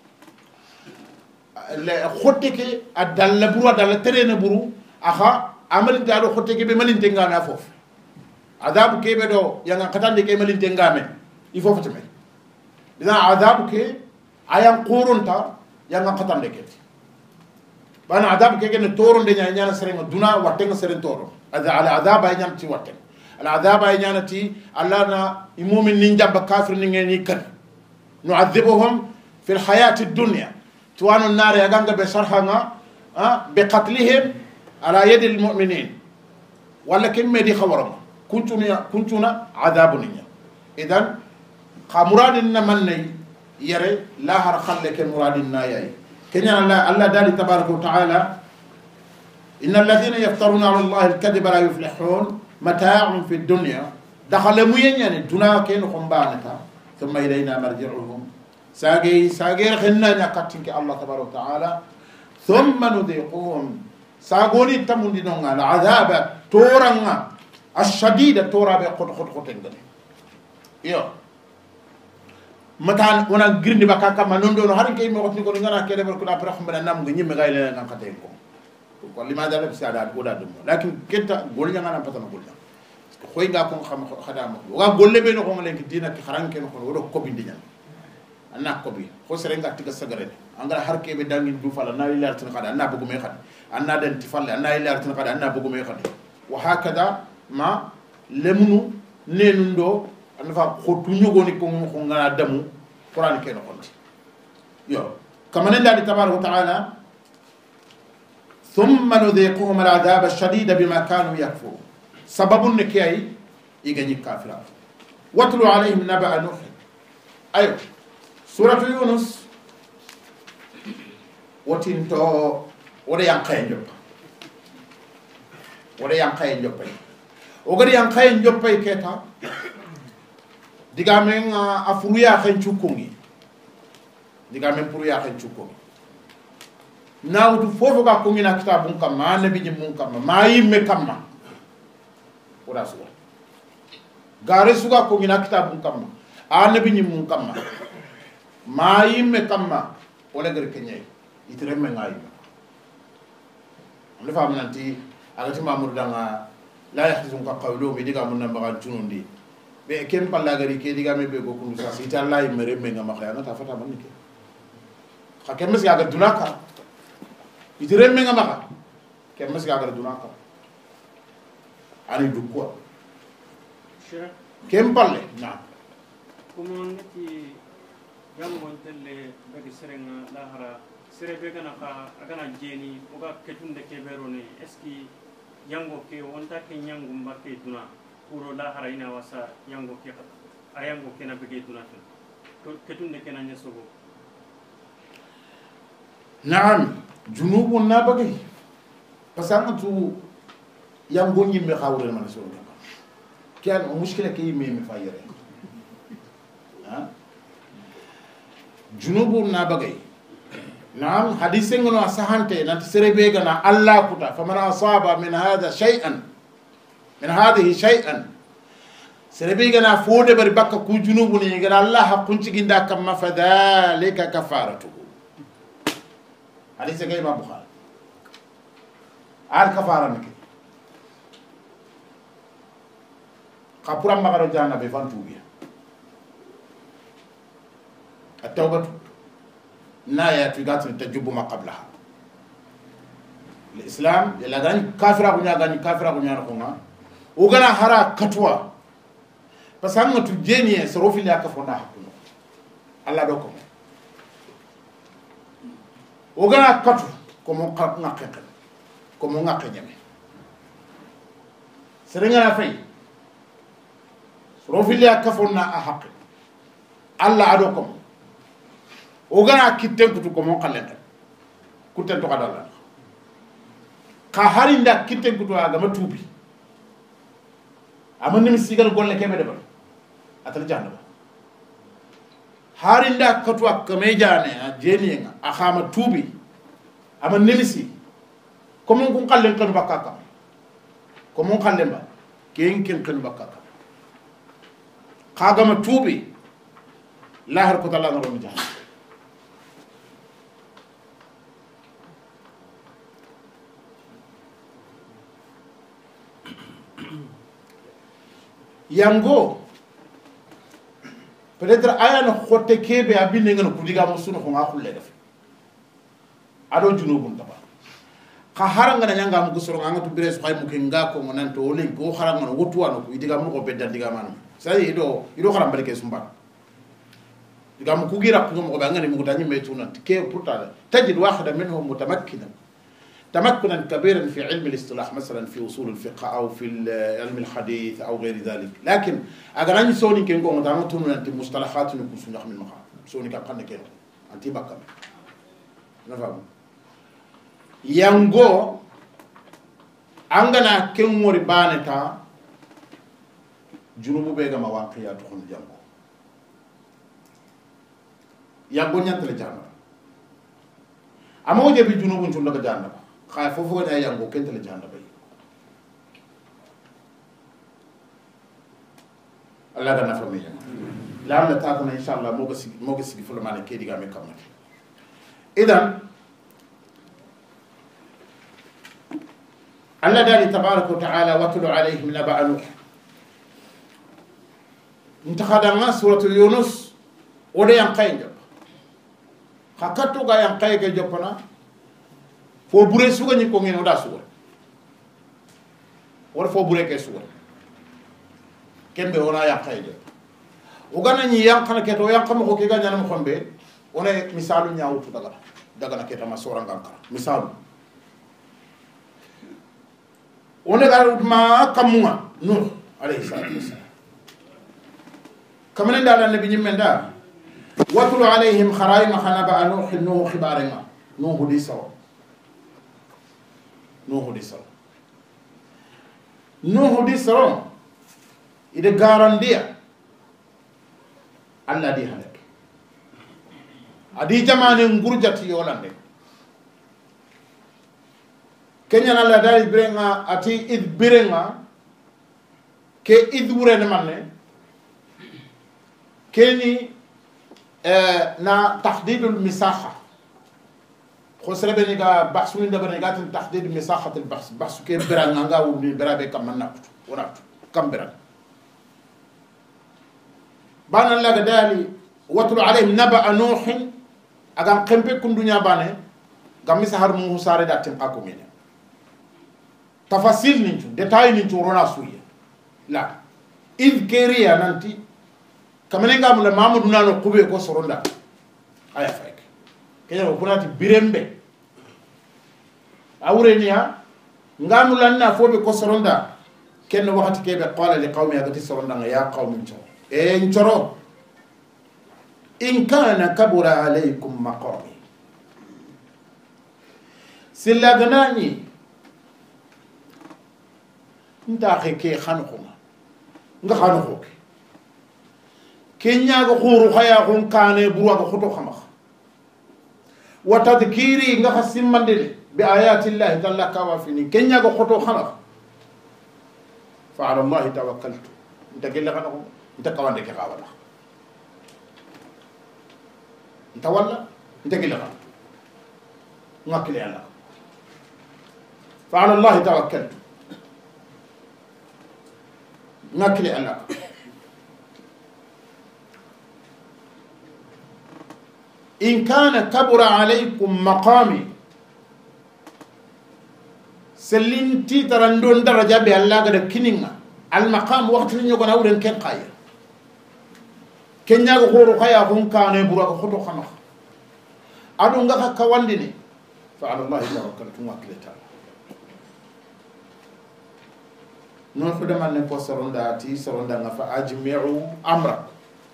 le khotike adalla buru adalla terene buru aha amalin dado khotike be malin tenga na fof adabu ke be do yanga katande ke malin tenga me il faut fatame dina adabu ke ayam qurunta yanga katande ke bana adabu ke ne toron de nyanya na serenga duna watenga seren toro ada ala adaba nyam ti watenga العذاب ينانتي اللهنا يمومن نينجاب كافر نيني كن نعذبهم في الحياة الدنيا توانو النار يغانغ بشرحنا بقتلهم على يد المؤمنين ولكن مدي خبرهم كنتنا كنتنا عذاب نيا إذن قمراد النمني يري لا هر خلك مراد النايا كنيا الله الله دالي تبارك وتعالى إن الذين يفترون على الله الكذب لا يفلحون متاع في الدنيا دخل مين يعني دنا كين خمبانتا ثم إلينا مرجعهم ساقي ساقي خلنا نكتنك الله تبارك وتعالى ثم نذيقهم ساقوني تمون دينونا العذاب تورنا الشديد تورا بقط خط خط عندنا يو متى وانا غريني بكاكا ما نندو نهارين كي موقتني كوني غنا كده بركنا برخم بنا نام غني مغايلة نكتينكم لماذا لا بسيادات ولا دم لكن كنت قولنا أنا بتنا قولنا خوي ناكم خم خدام وقول بينه كم لين كدينا كخران كنا كنا ورو كوبي دينا أنا كوبي خو سرنجا تيجا سجرين أنغرا حركة بدانين دوفالا أنا إلى أرتنا قد أنا بقوم يخد أنا دن تفعل أنا إلى أرتنا قد أنا بقوم يخد وهكذا ما لمنو نينندو anda fa ko tunyugoni ko ko ngana damu qur'an ke no konti yo kama nenda di tabaraka ta'ala thumma nudhiquhum al'adhab ash-shadid bima kanu yakfurun sababun nikay igani kafira watlu alayhim naba'a nuh ayo suratu yunus watinto wada yankay njop wada yankay njop o gari yankay njop keta digamen afuruya xen cukungi digamen puruya xen cukungi nawdu fofo ga ko ngina kitabun kam ma nabi ni mun kam ma yimme kam ma wala suwa gare suga ko ngina kitabun kam a nabi ni mun kam ma ma yimme kam ma wala gar kenyay itere men ngay on fa mananti agati mamur danga la yahzun ka qawlu mi diga mun na bagal tunundi be ken palla gari ke diga me be go kunu sa sita allah mere me ngama khayana ta fata man ke khakem mes ga dunaka itere me ngama kha kem mes ga dunaka ani du quoi kem palle na kuma nati jangon telle be serenga lahara sere be kana ka agana jeni oga ketunde ke berone eski yango ke wonta ke nyangu mbake duna puro lahara ina wasa yango ke ayango ke na bege duna to ketunde ke na nyasogo naam junubun na bage pasanga tu yango nyi me khawre man so kan o mushkila ke yime me fayere ha junubun na bage نعم حديث إنه أسهانته نتسرى بيجنا الله كتا فمن أصاب من هذا شيئا من هذه شيئا سرى بيجنا فود بربك كوجنوبني يقول الله كنت جندا كما فذلك كفارته حديث كي ما بخار عاد كفارة نك كابورا ما كانوا جانا بفانتوبيا التوبة نايا تيغات تجب ما قبلها الاسلام لا غاني كافر ابو نيا غاني كافر ابو نيا نكونا وغنا هرا كتوا بس ان تو جيني سروفي لا كفونا حكم الله دوكم وغنا كتو كومو قات نقق كومو نقق نيمي سرنا فاي سروفي لا كفونا حق الله ادوكم ogana kitten kutu ko mon kallenta kutten to kadalla ka harinda kitten kutu aga matubi amani mi sigal golle kebe de ba atal jahannaba harinda katu akame jane a jeni nga akhama tubi amani nimisi ko mon kun kallen kan bakaka ko mon kallen ba ken ken kan bakaka kaga matubi lahar ko talla ngaro jahannaba yango peut-être aya no xotte kebe abine ngana kudiga mo sunu ko nga xulle def ado junubun taba ka haranga na nyanga mu gusoro nga tu bires xay mu kenga ko ngonan to le go haranga no wotu wano ko diga mu ko bedda diga manam sai ido ido xaram barke sumba diga mu kugira ko mo ko ngani mu tanyi metuna ke pourtant tajid wahida minhum mutamakkinan تمكنا كبيرا في علم الاصطلاح مثلا في اصول الفقه او في علم الحديث او غير ذلك لكن اغاني سوني كين غون دانو تونو انت مصطلحات نكو سوني خمن مخا سوني كان كان كين انت بكم نفهم يانغو angana ken mori baneta junubu be gama waqiya to khon jango yango nyantale janna amo je bi junubu ntun daga janna khay fofu ko yango kentale janna bay Allah ga nafa mi la la ta ko inshallah mo ko sigi mo ko sigi fulma ne ke diga me kamati idan الله داري تبارك وتعالى واتلو عليهم نبأ نوح انتخذنا سورة يونس ولا ينقين جب خكتو غا ينقين جبنا فو بوري سوغا نيكو ngeno da suwa wala fo bure ke suwa kembe wona yanqay jeb ogana ni yankana keto yankama ko ke ga nyana mo xombe one misalu ñawutu daga daga na keta ma soranga kara misalu one ga ma kamunga nuh alayhi salatu wassalam kamane dala nabi nyimenda watlu alayhim kharaima khanaba nuh nuh khibarima nuh di saw nuh di saw nuh di saw ide garandia Allah di halak adi jamane ngurjati yolande kenya na la dal brenga ati id brenga ke id wurene manne keni eh, na tahdidul misaha khosre beni ga bahsu ni dabane ga tan tahdid misahat al bahs bahsu ke branga nga wudi brabe kam manna wona kam branga bana la ga dali watlu alayhim naba nuh agam kempe kundunya bane gam misahar mu sare da tin ako mena tafasil nintu detail nintu rona suya la id keriya nanti kamane ngam la mamadou nano kube ko soronda aya fayk kenya ko kunati birembe awreniya ngam lanna fobe ko soronda ken wakati kebe qala li qawmi agati soronda ya qawmi cho e njoro in kana kabura alaykum maqami silagnani nta ke khankhuma nga khankho ke kenya go khuru khaya khon kane burwa go khoto khama wa tadhkiri nga khasim mandele bi ayati llahi ta'ala kawafini kenya go khoto khama fa ala allah tawakkaltu nta gella khanko nta kawande ke kawala nta walla nta gella khanko ngakile allah fa ala allah tawakkaltu ngakile allah in kana kabura alaykum maqami selinti tarandon daraja be allah gada kininga al maqam waqti ni nyogona wuren ken khaya kenya go horo khaya hon kane bura ko khoto khama adu ngaka kawandini fa ala allah tawakkaltu ngakile ta non ko demal ne ko soronda ti soronda nga fa ajmi'u amra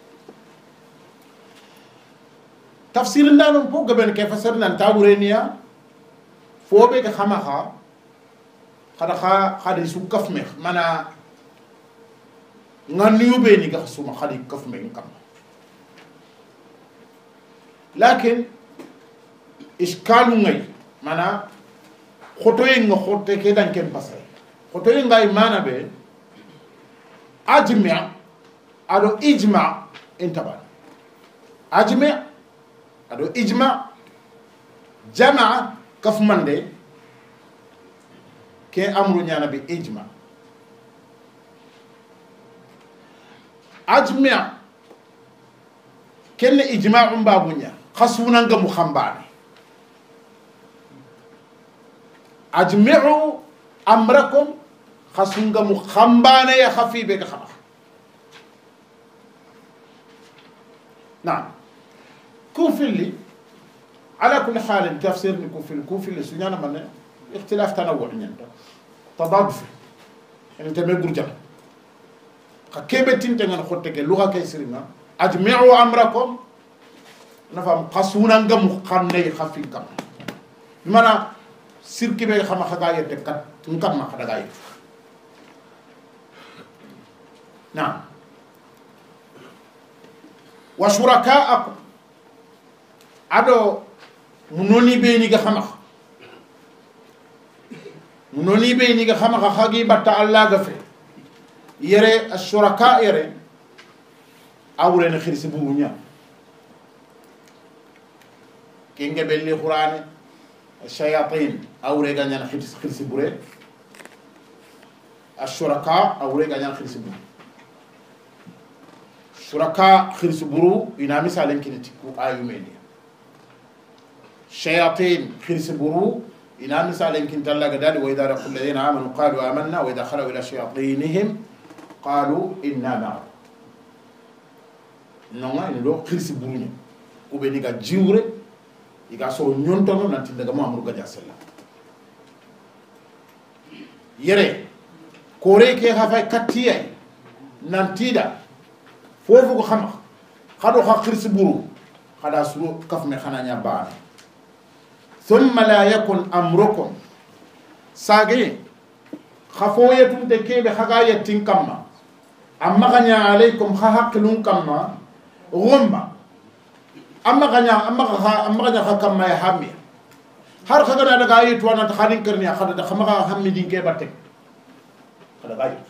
tafsir ndano po gaben ke fasar nan tawreniya fobe ka khama kha khada kha khadi su kafme mana ngani ube ni ga suma khadi kafme ngam lakin iskalu ngay mana khoto nga khote ke dan ken pasay khoto ngay mana be ajmi' ado ijma' intaban ajmi' ado ijma jama kaf mande ke amru nyana bi ijma ajmi kenne ijma um babunya khasuna nga mu khambane ajmi'u amrakum khasunga mu khambane ya khafibe ka khama نعم كوفيلي على كل حال تفسير كوفيلي كوفيلي سنانا من اختلاف تنوع نيندا تضاد يعني انت ما غورجا كيبتين تنغن خوتك لغه كيسرنا اجمعوا امركم نفهم قسونا غم خني خفي كم مانا سيركي بي خما خغا يدكات نكم ما خدغاي نعم وشركاءكم ado munoni be ni ga xama munoni be ni ga xama xagi batta allah ga fe yere ashuraka yere awre na khirsi bu nya kinga belli qur'an shayatin awre ga nyana khirsi khirsi bure ashuraka awre ga nyana khirsi bu shuraka khirsi buru ina misalen kiniti ku ayumeni شياطين خرس برو إن مثال يمكن تلا قدال وإذا لقوا الذين آمنوا قالوا آمنا وإذا خلوا إلى شياطينهم قالوا إنا معكم nonga ndo khirsi burunya ko be ni ga jiwre iga so nyontono nanti daga Mamadou Gadia Sella yere kore ke ha fay katiyay nantida fofu ko xam khado kha khirsi buru khada suru kafme khana nya baana thumma la yakun amrukum sage khafoyatun de kebe khagayatin kamma amma ganya alaykum kha haqqlun kamma غمة أما غنيا أما غا أما غنيا خكم ما يحمي هر خدنا هذا قايد وانا تخانين كرني أخذ هذا خمغا هم دين كي بتك هذا قايد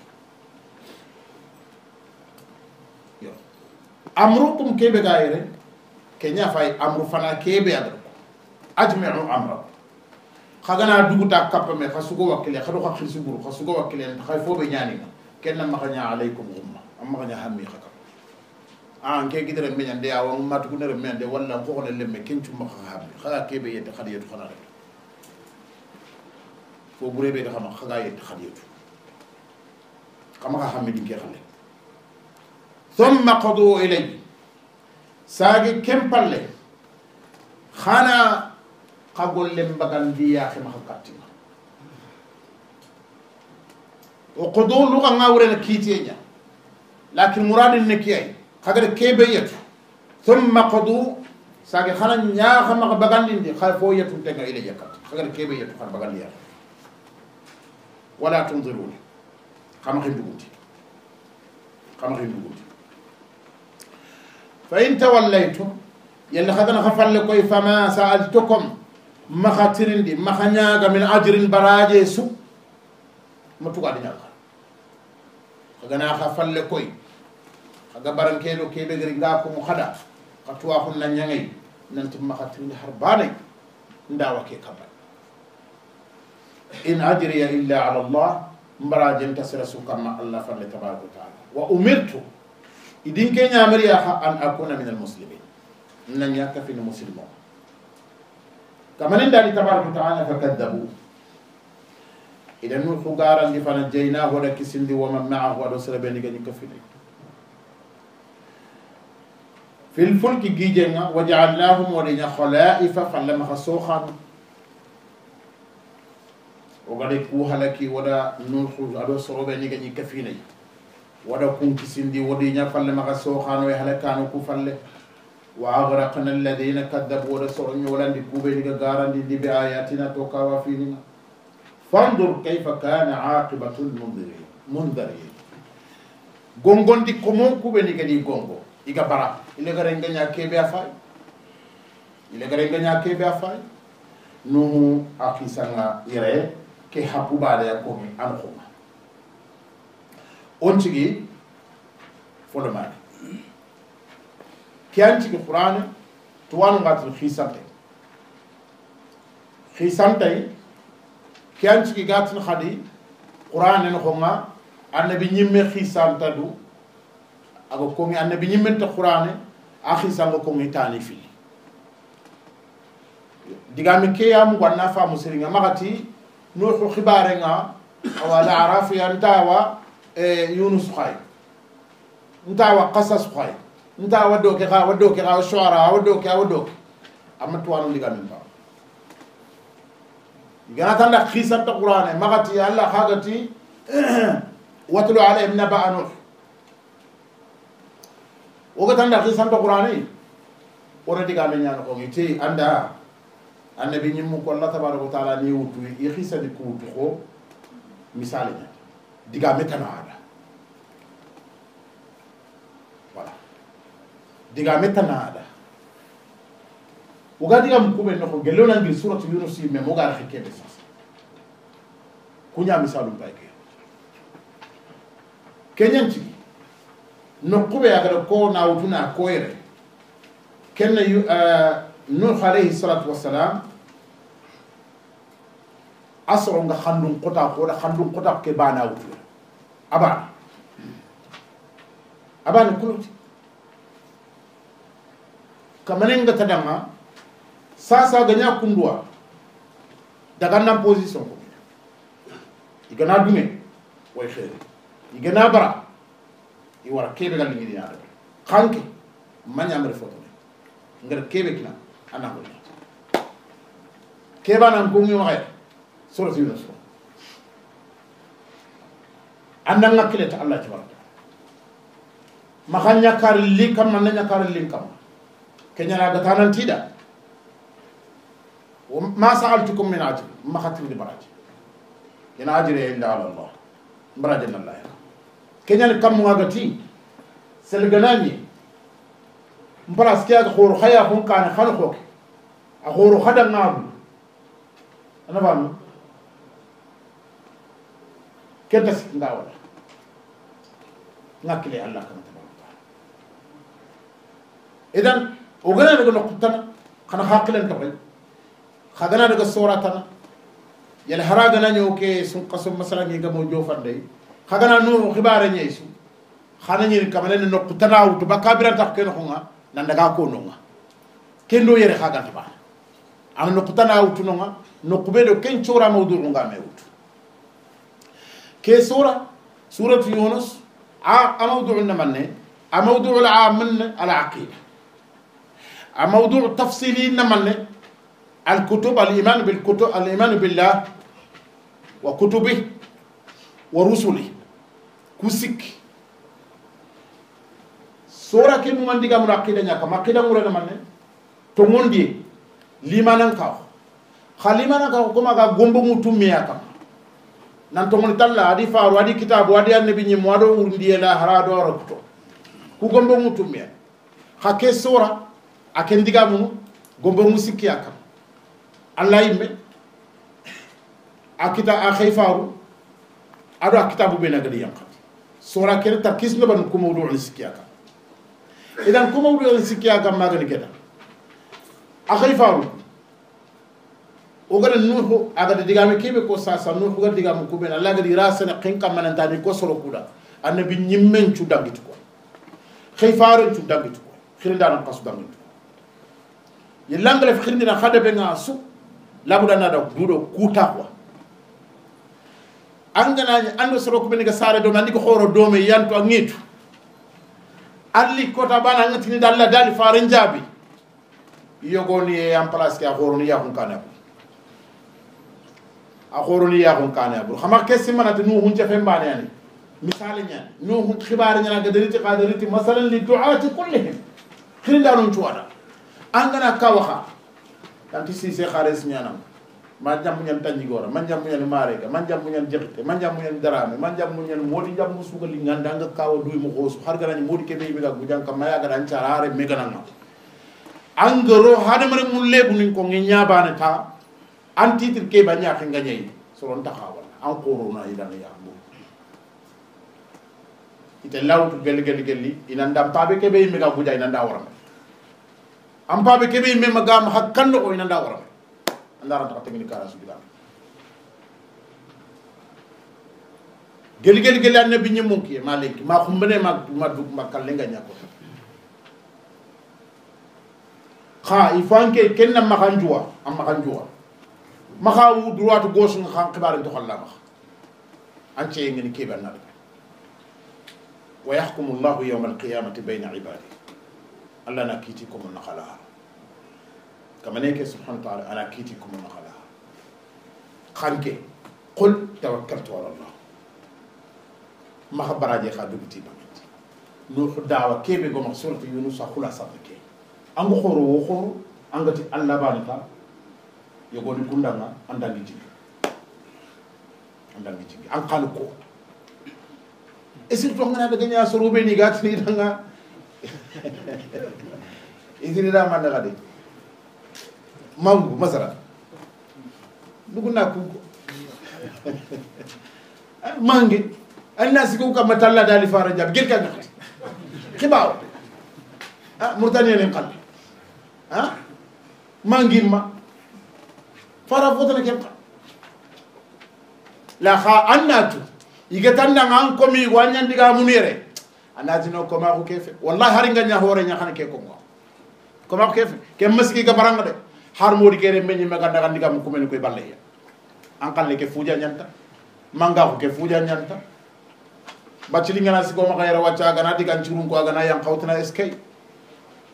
أمركم كي بقايره كنيا فاي أمر فنا كي بيادر أجمعوا أمر خدنا دوغتا كابم خسوق وكيل خدوا خسوق برو خسوق وكيل خايفوا بينانينا كنا ما غنيا عليكم غمة أما غنيا همي خكم an ke gidere men de awa matu kunere men de walla ko xone lemme kencu ma xaam xala ke be yete xadiyatu xana rek fo bure be xama xaga yete xadiyatu xama xa xamé di ke xale thumma qadu ilay sagi kempalle xana xagol lem bagan di ya xama xakatina o qadu lu nga ngawre na kitenya lakin muradin nekiyay خاطر كيبه يتو ثم قضوا ساقي خانا نيا خما بغاندين دي خايفو يتو تنغا الى يكات خاطر كيبه يتو خان بغاندي ولا تنظرون خما خين دوغوتي خما خين دوغوتي فان توليتم يلا خدنا خفل لكم فما سالتكم ما خاطرين دي ما خنياغا من اجر براجي سو ما توغا دي نال خدنا خفل لكم aga baran kelo kebe gari nga ko mu khada katwa hon na nyangay nanti ma khatini harbane ndawa ke kaba in ajriya illa ala allah mbara jenta sirasu kama allah fa tabaraka taala wa umirtu idin ke nyamari ya an akuna min al muslimin nan yaka fi muslimo kama ninda li tabaraka taala fakadabu idan nu khugara ndi fana jeyna wala kisindi wa man ma'ahu wa salabani gani kafini في الفلك جيجنا وجعلناهم ولينا خلائف فلما خسوخا وقال يكوها لك ولا نوحو أدو سروبة نيجي كفيني ولا كون كسندي ولينا فلما خسوخا ويهلكانو كفل وأغرقنا الذين كذبوا ولا سرني ولا نكوبة نيجي غارا دي بآياتنا توكاوا فينا فانظر كيف كان عاقبة المنذرين منذرين غونغون دي كومون كوبة نيجي دي غونغو iga bara ile gare nganya kebe afay ile gare nganya kebe afay no akisanga ire ke hapu bale ya ko mi an khoma on tigi folo mari kianti ki qur'an tuwan ngatul khisante khisante kianti ki gatul khadi qur'an en khoma annabi nyimme khisanta du ago ko ngi annabi ñimmen ta qur'ane akhi sango ko ngi tani fi digami ke yam wanna fa musringa magati no ko xibare nga wala arafi antawa e yunus khay ntawa qasas khay ntawa do ke ga wado ke ga shuara wado ke wado amatu wanu digami ba gana tan da khisa ta qur'ane magati allah khagati watlu alayhim naba nuh oga tanda khisan to qur'ani ora diga men nyana ko ngiti anda annabi nyim ko allah tabaraka taala ni wutu yi khisa di ko wutu ko misale nya diga metana ada wala diga metana ada oga diga mu ko ben ko gelo nan bi suratu yunus yi me mo ga xike be sas kunya misalu bayke kenyanti نقوم يا كو ناوتنا كوير كان نوح عليه الصلاه والسلام asoro nga khandum kota ko da khandum kota ke bana wutu aba aba ne kuluti kamane nga tadama sasa ganya kundwa daga na position ko igana dume way xere igana bara i wara kebe gal ngi diara khanke manya mere foto ngar kebe kina ana ko keba nan ko ngi waxe sura yunus anda ngakile ta Allah tabaraka makanya kar li kam man nya kar li kam kenya na ga tanan tida ma sa'altukum min ajr ma khatim li baraji ina ajri illa ala Allah barajan Allah kenya kam mo ga ti sel ganani mbaras kya ga khoro khaya hon kan khal khok a khoro khada ngam ana bam kenta ngawala ngakile Allah kan tabaraka idan ogana daga nokutana kana hakilen tabay khagana daga soratana yal haragana nyoke sun qasum masala ngi gamo jofande khagana no khibare nyeysu khana nyi kamane nokutana wutu bakabira tak ken khonga nan daga ko nonga kendo yere khaganta ba am nokutana wutu nonga nokubedo ken chora mawdu nga me wutu ke sura suratu yunus a mawdu namanne a mawdu al-aam al-aqida a mawdu tafsili namanne الكتب الإيمان بالكتب الإيمان بالله وكتبه ورسله كسك سورة كم من ديجا مراقيدا نيا كم عقيدا مرة نمانة تونغندي لما نكاو خالما نكاو كم أكا غومبو متوميا كم نانتونغن تلا أدي فارو أدي كتاب أدي النبي نموادو وندي لا هرادو ركتو كو غومبو متوميا خاكي سورة أكن ديجا مو غومبو مسكيا كم Allah yimme akita akhifaru ado akitabu bena gadi yankati sura kere tarkis no ban ko mawdu al-sikiyaka idan ko mawdu al-sikiyaka magani keda akhifaru o gada nuhu aga digame kebe ko sasa nuhu gada digame ko bena Allah gadi rasana qinqa manantani ko soro kuda annabi nyimmen cu dangit ko khifaru cu dangit ko khirindana qasu dangit yelangale khirindina khada benga su labuda nada dudo kuta kwa angana ando soro ko beniga sare do nandi ko khoro do me yanto angitu alli kota bana ngati ni dalla dali faran jabi yogoni e en place ka khoro ni ya kun kana a khoro ni ya kun kana bu xama kessi manati nu hun jafe mbane yani misale nyan nu hun khibar nyana ga dariti qadariti masalan li du'ati kullihim khirinda non tuwada angana kawaxa tanti si se xares ñanam ma jam ñan tanji gora man jam ñan mareka man jam ñan jexte man jam ñan darame man jam ñan modi jam mu sugal nganda nga kawa duy mu xosu har garañ modi ke be ga gujan kam maya ga dan carare me gananga angoro hada mare mu lebu ni ko ngi ñabane ta an titre ke ba ñaax nga ñay soron taxawal an corona idan ya mo ite lawtu gel gel gelli ina ndam pabe ke be me ga gujay na nda waram ampa be kebe me magam hakkan ko ina nda wara andara ta tegni kara su bilam gel gel gel annabi ñi munki maliki ma xumbene ma ma du makal le nga ñako kha ifanke kenna ma xanjuwa am ma xanjuwa ma xawu droite gauche nga xam xibaar to xalla ma ance ngeen kebe na wa yahkumu allah yawm al-qiyamati bayna ibadihi Allah na kiti ko mun nakhala kama neke subhanahu wa ta'ala ana kiti ko mun nakhala khanke qul tawakkaltu ala Allah ma khabaraje khaduti bamati no dawa kebe go maksuratu yunus khula sabke ango khoro wo khoro angati Allah banata yogo ni kundanga andangi jigi andangi jigi an khalu ko esil to ngana daga nya sorobe ni gatni danga idini da man ngadi mangu masala duguna ku mangi الناس يقولوا كم تلا دالي فارجة بقول كم نخدي خباو ها مرتني نقل ها ما نجيم ما فارا فوتنا كم لا خا أناتو يقتلنا عنكم يوانين دعا منيرة أناتي نو كم أكو كيف والله هرينغنيا هورينيا خان كيف كم كم أكو كيف كم مسكي كبرانغ ده هارموري كيرم مني ما كان دعا دعا مكمل كوي بالله أنكال لك فوجا نيانتا manga ke fuja nyanta bacili ngana siko maka yara wacha gana digan curun ko gana yang kautna eskay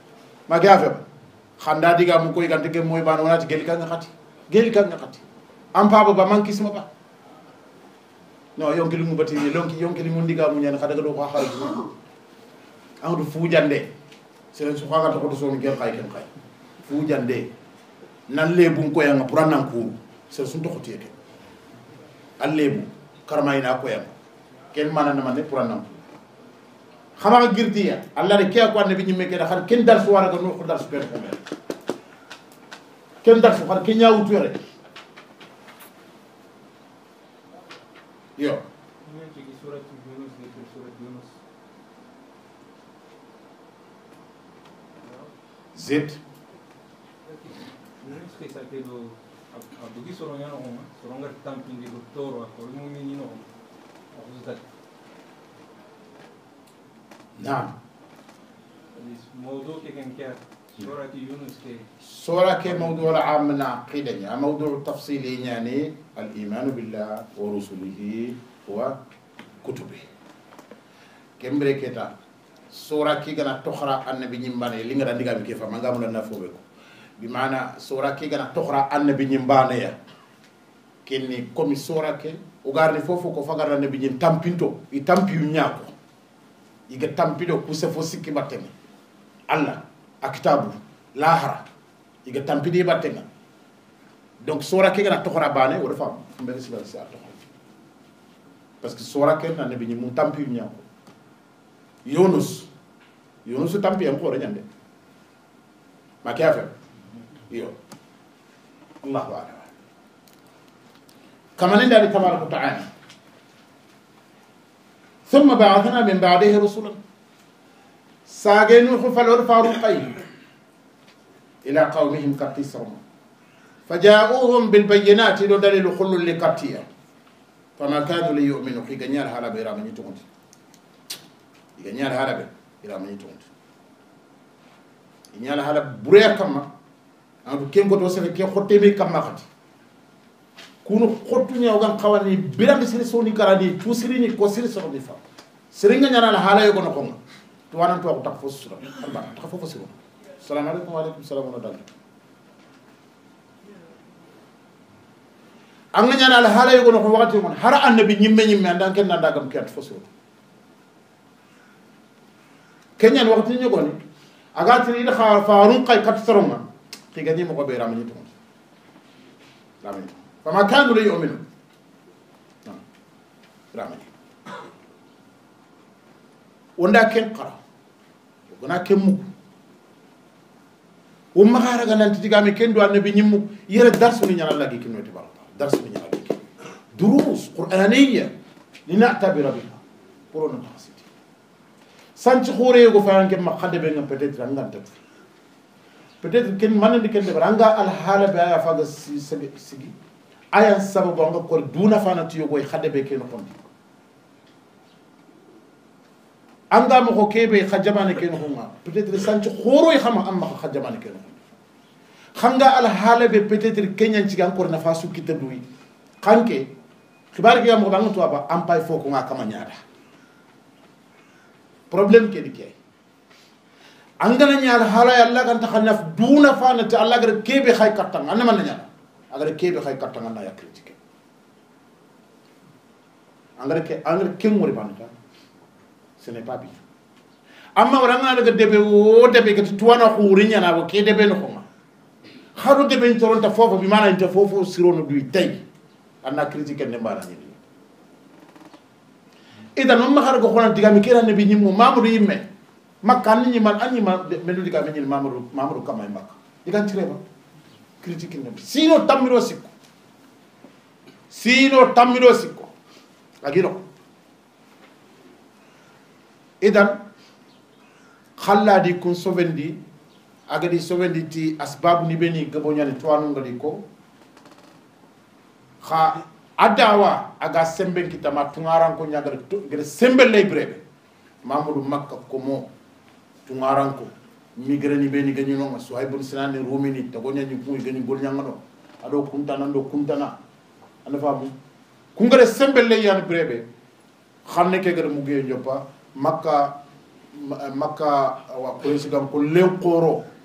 ma gafe khanda diga mu koy gante gem moy ban wonati gel ka nga khati gel ka nga khati am pa ba man kisma ba no yonki lu mu bati ni lonki yonki li mu ndiga mu ñen khada do ko xal am du fu jande seren su xaga to so ni gel kay ken kay fu jande nan lebu ko yang pour nan ko seren sun to xotiye ke al lebu karma ina ko yang ken manana man ne pour nan xama girdiya allah de kiya ko annabi ñimme ke da xar ken dar su wara ga no ko dar su ken ko mel ken dar su xar ken ñaawu tuyore yo zed نعم موضوع كان كان سورة يونس كي سورة كي موضوع العام من عقيدة يعني موضوع التفصيلي يعني الإيمان بالله ورسله وكتبه كم بريكتا سورة كي كنا تخرى النبي نيمباني لينغ رانديغا بي كيفا مانغا مولا نافوبيكو بمعنى سورة كي كنا تخرى النبي نيمباني يا كني كومي سورة كي وغارني فوفو كو فغار النبي نيم تامبينتو اي تامبيو نياكو يجي تامبيدو كوسه فوسيكي باتنا الله akitabu lahara يجي تامبيدي باتنا donc sora ke gana tokhora bane wo dafa mbele sila sa tokhora parce que sora ke na nabi ni mun tampi nyako yunus yunus tampi en ko nyande ma kafa yo allah wa ala kama nenda tabaraka ta'ala ثم بعثنا من بعده رسلا ساجنوا خفلوا الفاروقين إلى قومهم كتسرهم فجاءوهم بالبينات دليل خل لكتيا فما كانوا ليؤمنوا في جنيال هذا بيرامني تونت جنيال هذا بيرامني تونت جنيال هذا بريا كما أنا كم قد وصل كي خطيمي كما خدي كونو خطوني أوغان خواني بيرام سيري سوني كرادي توسيريني كوسيري سوني فا سيرينغا نانا الحالة يغنو كونغ توانا تو تخفوس سورة تخفوس سورة السلام عليكم وعليكم السلام ورحمة الله أنا نانا الحالة يغنو كونغ وقت يغنو هرا النبي نيمي نيمي عندان كن نانداغم كيات فسورة كنيان وقت يغنو أغاتري إذا فارون قاي كتسرون كي غني مكو بيرام ني تون رامي فما كانوا ليؤمنوا رامي وندا كن قرا ونا كن مو وما خارا غنانتي ديغامي كن دو النبي نيمو يرا درس ني نانا لاغي كنو تبارك درس ني نانا لاغي دروس قرانيه لنعتبر بها قرون تحسيتي سانتي خوري يغو فان كم خدي بن peut-être nganta peut-être ken manandi ken de ranga al hala be aya faga sigi aya sababu nga ko duna fana tiyo goy khade be ken ko anga mo ko kebe khajamane ken ko nga peut-être santi khoro yi xama am ma khajamane ken ko khanga al hala be peut-être kenyan ci encore na fasu kita duyi khanke xibar gi am ko bang to ba am pay foko nga kama nyaada problème ke dikay angana nyaal hala yalla kan ta khanaf duna fana ta Allah gar kebe khay katang anna man nyaala agar kebe khay katang na ya critique angara ke angara kem wori banata ce n'est pas bien amma waranga daga debe o debe ke tuwana khuri nyana bo ke debe no khoma khado debe ni toronta fofo bi mana inte fofo sirono du tay anna critique ne mbana ni idan umma khar go khona digami kera ne bi nyimmo mamudu yimme makka ni man anni ma melu digami ni mamudu mamudu kamay makka digan tireba critique ne sino tamiro sikko sino tamiro sikko agiro idan khalladi kun sovendi agadi sovendi ti asbab ni beni gabo nyani tuanu ngadi ko kha adawa aga semben kitama tungaran ko nyagar gere sembe lay brebe mamudu makka ko mo tungaran ko migre ni beni ganyu no so ay bun sinane rumini to go nyanyi kuy gani gol nyangano ado kuntana ndo kuntana ana fabu kungare sembe lay yan brebe xamne ke gere muge njopa makka makka wa polisi gam ko len qoro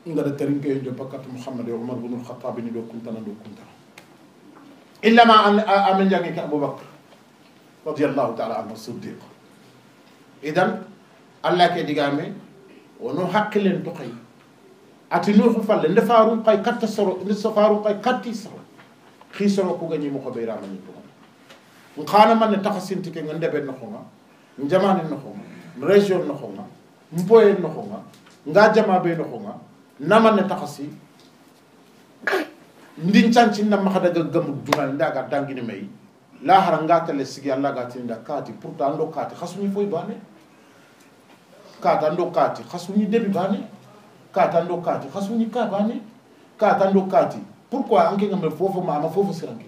ngada terinke do bakat muhammad umar ibn al-khattab ni do kuntana do kuntana illa ma an amen jangi ka abubakar radiyallahu ta'ala anhu siddiq idan allah ke digame wono hakkilen to kay ati nuhu falle nde faru kay katta soro nde safaru kay katti soro khi soro ko gani mo ko be ramani to khana man takhasinti ke ngande ben no khonga njamani no khonga region no khonga mpoye no khonga nga jama be no khonga naman takhasi ndin chanchi na mahada ga gam dunal ndaga dangini may la haranga tele sigi allah ga tinda kati pourtant ndo kati khasuni foy bane kata ndo kati khasuni debi bane kata ndo kati khasuni ka bane kata ndo kati pourquoi anke ngam fofo ma ma fofo sirange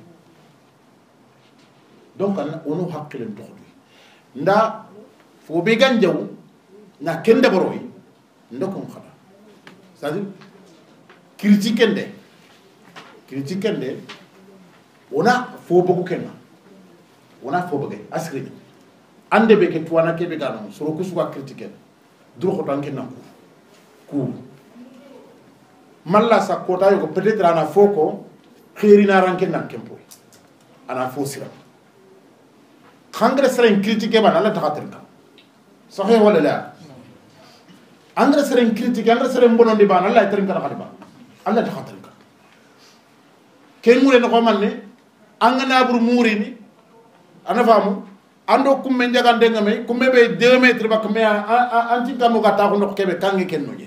donc ono hakkilen toxdu nda fo be ganjaw na kende boroy ndoko khada c'est-à-dire critique nde critique nde wona fo bogu kenna wona fo bogu asri ande be ke tuwana ke be gano soro ku suka critique duro ko tan kenna ku malla sa kota yo peut-être ana foko khirina ranke nan kempo ana fo sira khangre seren critique ba na la takhatir ka sahih wala la angre seren critique angre seren bonondi ba na la tarim ka khaliba Allah takhatir ka ken mure no ko manne angana bur murini ana famu ando kumme njagande ngame kumme be deux mètres bak me anti tamu ga ta ko no kebe kangi ken no je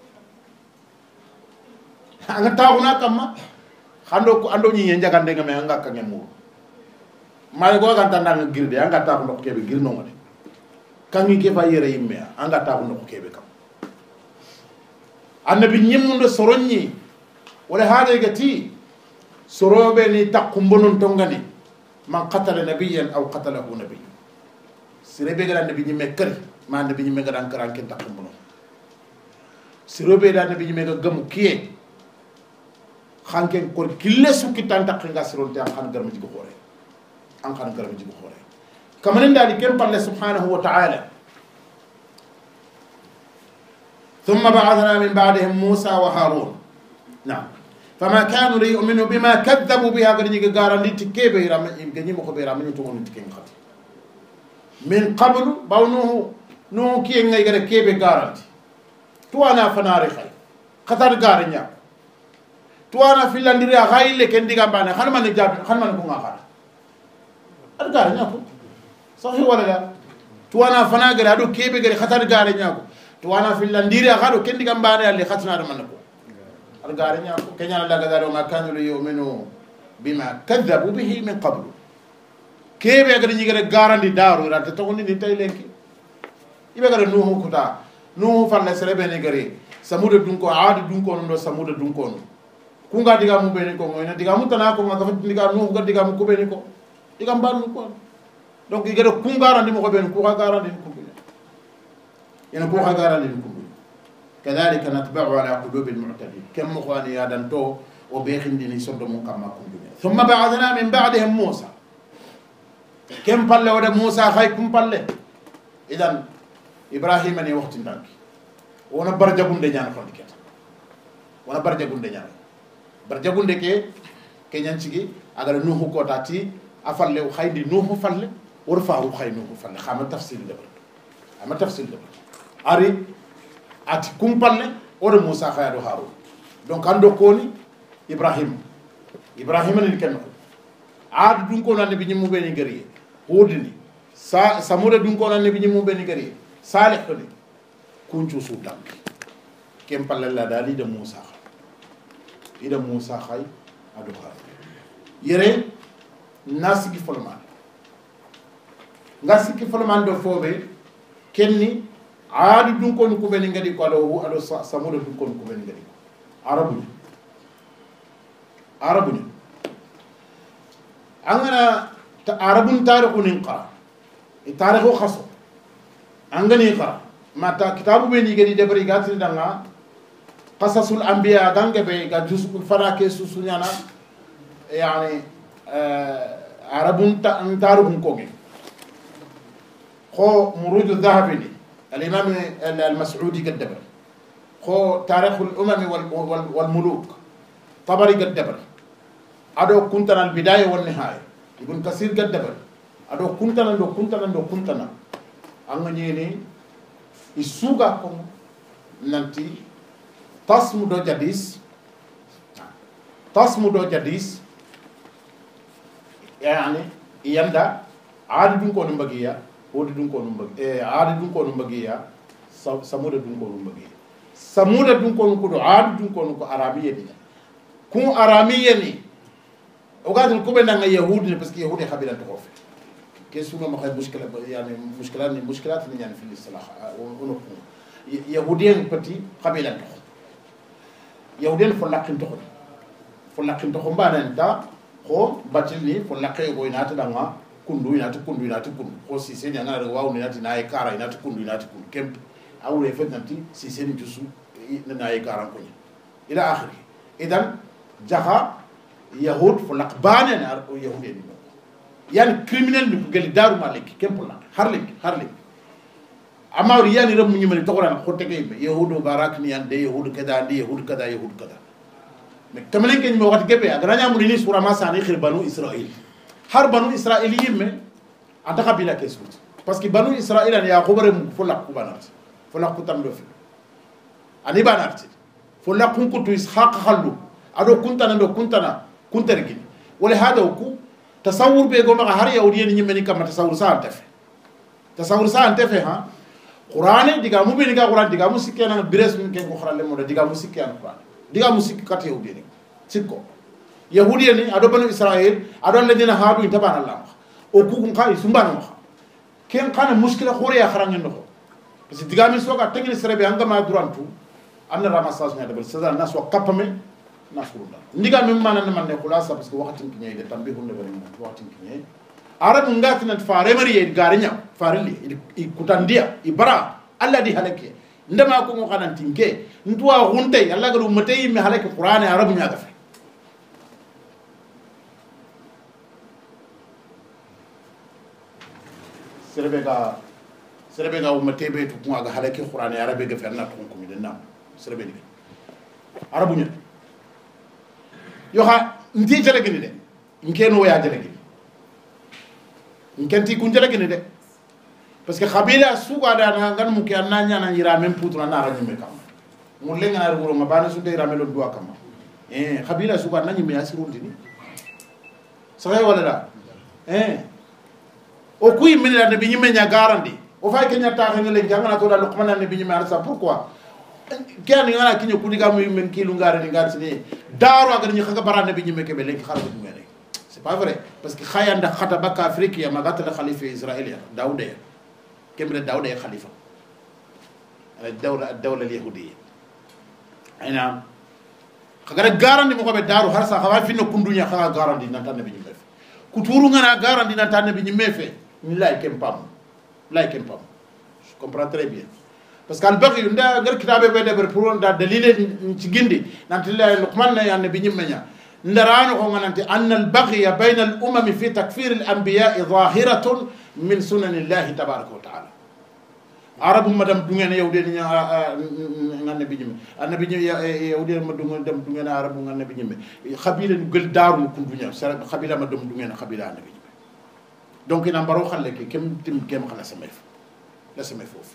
anga taxuna kamma xando ko ando ñi njagande ngame anga ka ngem mo may go ga tanda nga girde anga taxu no kebe girno ngade kangi ke fa yere yimme anga taxu no kebe kam annabi ñimmundo soronni wala haade gati sorobe ni takumbonon tongani man qatala nabiyyan aw qatalahu nabiy sirebe ga nabi ñimme kër ma nabi ñimme ga dan karan ken takumbonon sirobe da nabi ñimme ga gam kiye xanken ko kille sukki tan tak nga siron tan xan garma jigo xore an xan garma jigo xore kamanen dali kem palle subhanahu wa ta'ala ثم بعثنا من بعدهم موسى وهارون نعم فما كانوا ليؤمنوا بما كذبوا بها غني غارندي تكيبه رام غني مخو بيرام ني تو ني تكين خات من قبل باونو نو كي ngay gare kebe garanti tuana fanare khay khatar garnya tuana filandiri khayle ken diga bana khan man jabi khan man ko ngakara ar garnya ko sahih wala la tuana fana gare adu kebe gare khatar garnya ko tuana filandiri khado ken diga bana ali khatna do man ko ar garnya ko kenya la daga do ma kanu yu'minu bima kadzabu bihi min qabl kebe gare ni gare garandi daru ra to ni ni tay lenki ibe gare nuhu kuta nuhu fanna serebe ni gare samuda dun ko aadi dun ko no samuda dun ko no kunga diga mu beni ko ngoyna diga mu tana ko ngaga diga nuhu ga diga mu ko beni ko diga mbannu ko donc igere kunga randi mo ko beni ko ga garandi ko ina ko ga garandi ko كذلك نتبع على قلوب المعتدين كم مخواني هذا انتو وبيخندني صدمون كما كنتم ثم بعثنا من بعدهم موسى كم بالله ودا موسى خايكم بالله اذا ابراهيم ني وقت ndانك wona barjagunde ñana fandi keta wona barjagunde ñana barjagunde ke ke ñancigi agara nuhu ko tati afalle khaydi nuhu falle wor faaru khay nuhu falle xama tafsir de ama tafsir de ari ati kumpalle ore Musa khayado Harun donc ando koni Ibrahim Ibrahim ni kenno aad dun ko nabi nyimu be ni gari hodini sa samuda dun ko nabi nyimu be ni gari salih ni kunchu sultan kempalle la dali de Musa ida Musa khay ado Harun yere nasiki folman ngasiki folman do fobe kenni aadi dun ko ko ben ngadi ko do ado samudo dun ko ko ben ngadi arabu arabu angana ta arabun tarikhu ninqa tarikhu khaso angani qara mata kitabu be ni ngadi debari gatri danga qasasul anbiya gange be ga jusul farake susunyana yani arabun tarikhu ko ngi خو مروج الذهبي الإمام المسعودي قدبر خو تاريخ الأمم والملوك طبري قد دبر أدو كنتنا البداية والنهاية ابن كثير قد دبر أدو كنتنا دو كنتنا دو كنتنا أنغنيني السوغا كون ننتي تصم دو جديس تصم دو جديس يعني يندا عادي دون كون مبغيا ودي دون كون مبغيا عادي دون كون مبغيا سمود دون كون مبغيا سمود دون كون كودو عادي دون كون كو عربيه دي كون عربيه ني وقادر كوبن نغا يهود باسكو يهود خبيلان تخوف كيسو ما خاي مشكله يعني مشكلات مشكلات يعني في الاصلاح ونكون يهودين بتي خبيلان تخوف يهودين فلاقين تخوف فلاقين تخوف بانتا خو باتلني فلاقي غو ينات داغا كوندو ينات كوندو ينات كوندو خو سي سين يانا واو ينات ناي كارا ينات كوندو ينات كوندو كيم awre fetnanti si seni jusu na ay karan ko ila akhiri idan jaha yahud fo laqbane na ko yahudi ni yani criminel ni gel daru malik kempula harlik harlik amawri yani ram ñu mel tokoran ko tege yahudu barak ni ande yahud kada ande yahud kada yahud kada mais kamelen ken mo wat gebe agranya mu ni sura ma sani khir banu israil har banu israil yimme anta kabila kesut parce que banu israil an yaqubare mu fo laqbanat fo laqutam do fi ani banat fo laqun kutu ishaq khallu ado kuntana do kuntana kuntergi wala hada ku tasawur be go ma har yawdiyen nyimme ni kam tasawur sa antefe tasawur sa antefe ha qur'ani diga mu be diga qur'an diga mu sikena bires min ken ko kharalle mo diga mu sikena qur'an diga mu sik kat yawdiyen sikko yahudiyen ni ado banu israil ado ladina hadu intabana allah o ku kun kai sumbana ma ken kana muskila khore ya kharan ndo parce que diga mi soga tengni serebe anga ma durantu anna ramassage ne dabal c'est nas wa kapame nasrullah ndiga mi manana man ne khulasa parce que waxtin ki ñay de tambi hunde bari mo waxtin ki ñay arab ngati na faare mari e garinya faareli i kutandia i bara alla di halake ndama ko mo xanantinke ntwa hunte alla galu matay mi halake qur'an arab ñaga fe serebe ga serebe ga umate be tu ko aga halake qur'an arabe ga fe na ko ko mi de nam serebe ni arabu ñu yo ha nti jere gini de nkeno ya jere gini nkenti kun jere gini de parce que khabila suga da na ngan mu ke ananya na yira même poutre na ra nyime kam mu lenga na rugo ma bana su de ra melo duwa kam eh khabila suga na nyime asiru ndini sahay wala da eh o kuy min la nabi nyime nya garandi o fay ke nya ta ngale jangana to da luqman na nabi nyime arsa pourquoi ken ngana kinyo kudiga mu men kilu ngare ni ngare sini daru agar ni xaga barane bi ñime ke be legi xarabu mu ngene c'est pas vrai parce que khaya nda khata baka afrique ya magata la khalifa israélien daouda kemre daouda ya khalifa ala dawla ad-dawla al-yahudiyya ina xaga garandi mo ko be daru har sa xawa fi no kundunya xaga garandi na tan bi ñime fe ku turu ngana garandi na tan bi ñime fe ni lay kem pam lay kem pam je comprends très bien parce que al-baghi nda ngar kitabe be de pour da dalile ci gindi nanti la luqman na yanne bi ñimmeña ndarano ko ngananti anna al-baghi bayna al-umam fi takfir al-anbiya zahiratun min sunan Allah tabaaraka wa ta'ala arabu madam du ngene yewde ni nganne bi ñimme annabi ñi yewde madum dem du ngene arabu nganne bi ñimme khabila ñu gel daaru ku dunya khabila madum du ngene khabila annabi ñimme donc ina mbaro xalle ke kem tim kem xala samay la samay fofu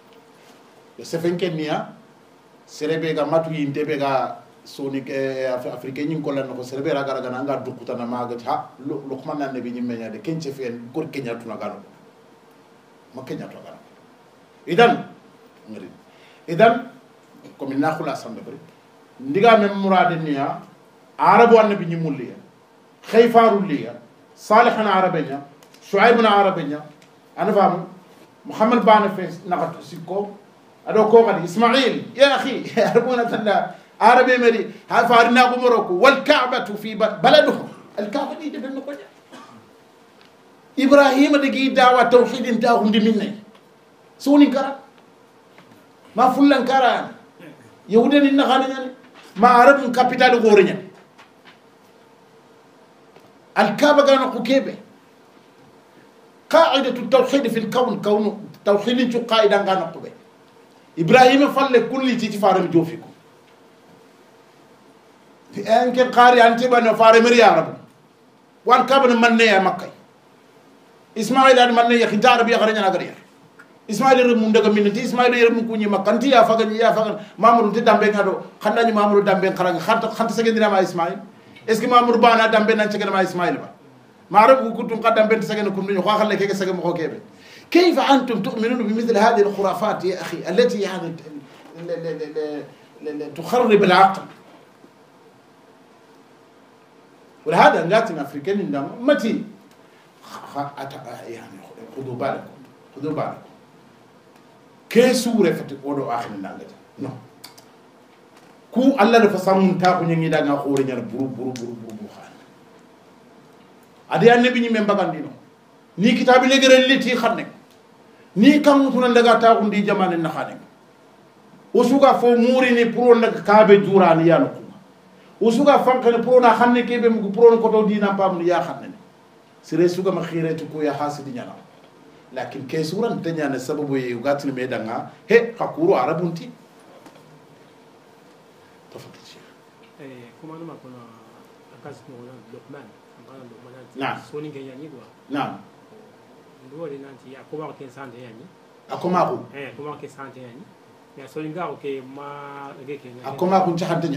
le sefenken niya serebe ga matu yinde be ga soni ke africain nyin ko lan ko serebe ra gara gana nga dukuta na maga ha luqman na nabi nyimme nyaade kenche fen gor kenya tuna gano ma kenya to gano idan ngari idan ko min na khula sam bari ndiga mem murade niya arabu annabi nyimulliya khayfaru liya salihan arabenya shuaib na arabenya ana fam muhammad bana fe nakatu sikko ado ko gadi ismail ya akhi arbuna tanda arabe mari ha farina ko moroko wal ka'batu fi baladuhum al ka'ba di de ko ja ibrahim de gi dawa tawhid ta hundi minne suni kara ma fullan kara yahudani na khana ma arabun capital gorenya al ka'ba gana ko kebe qa'idatu tawhid fi al kawn kawn tawhid tu qa'ida gana ko be ibrahima falle kulli titi faram jofiko fi en ken qari anti bano fare mir ya rab wan kabana manne ya makkay ismail ad manne ya khita arab ya garanya na gariya ismail re mun daga min ti ismail re mun kunyi makkanti ya fagan ya fagan mamru ti dambe ngado xandani mamru dambe xaranga xanta xanta segendina ma ismail est ce que mamru bana dambe nan cegena ma ismail ba معرف كنتم قدام بنت سجن كنتم يخاخ لك كيف سجن مخوكيبه كيف أنتم تؤمنون بمثل هذه الخرافات يا أخي التي يعني تخرب العقل ولهذا ناتنا أفريقيين عندما متي يعني خذوا بالكم خذوا بالكم كي سورة فتقولوا آخر النجدة نو كو الله نفسهم تاكو ينجي دعنا خوري نير برو برو برو برو خان adi annabi ñi men bagandino ni kitabi legere liti xanne ni kam tuna daga ta ko ndi jamane na xane usuga fo muri ni pro nak kaabe jurani yanu usuga fankane pro na xanne kebe mu pro ko to dina pam ya xanne sire suga ma khiratu ko ya hasidi nyana lakin ke suran tanya na sababu ye gatni me danga he hakuru arabunti tafadhali eh kuma numa kuna akazi ko Luqman نعم سوني كياني دوا نعم دوا دي نانتي اكوما كي سانتي يعني اكوما كو eh اكوما كي سانتي يعني يا سوني غاو كي ما رغي كي اكوما كو تشحنتني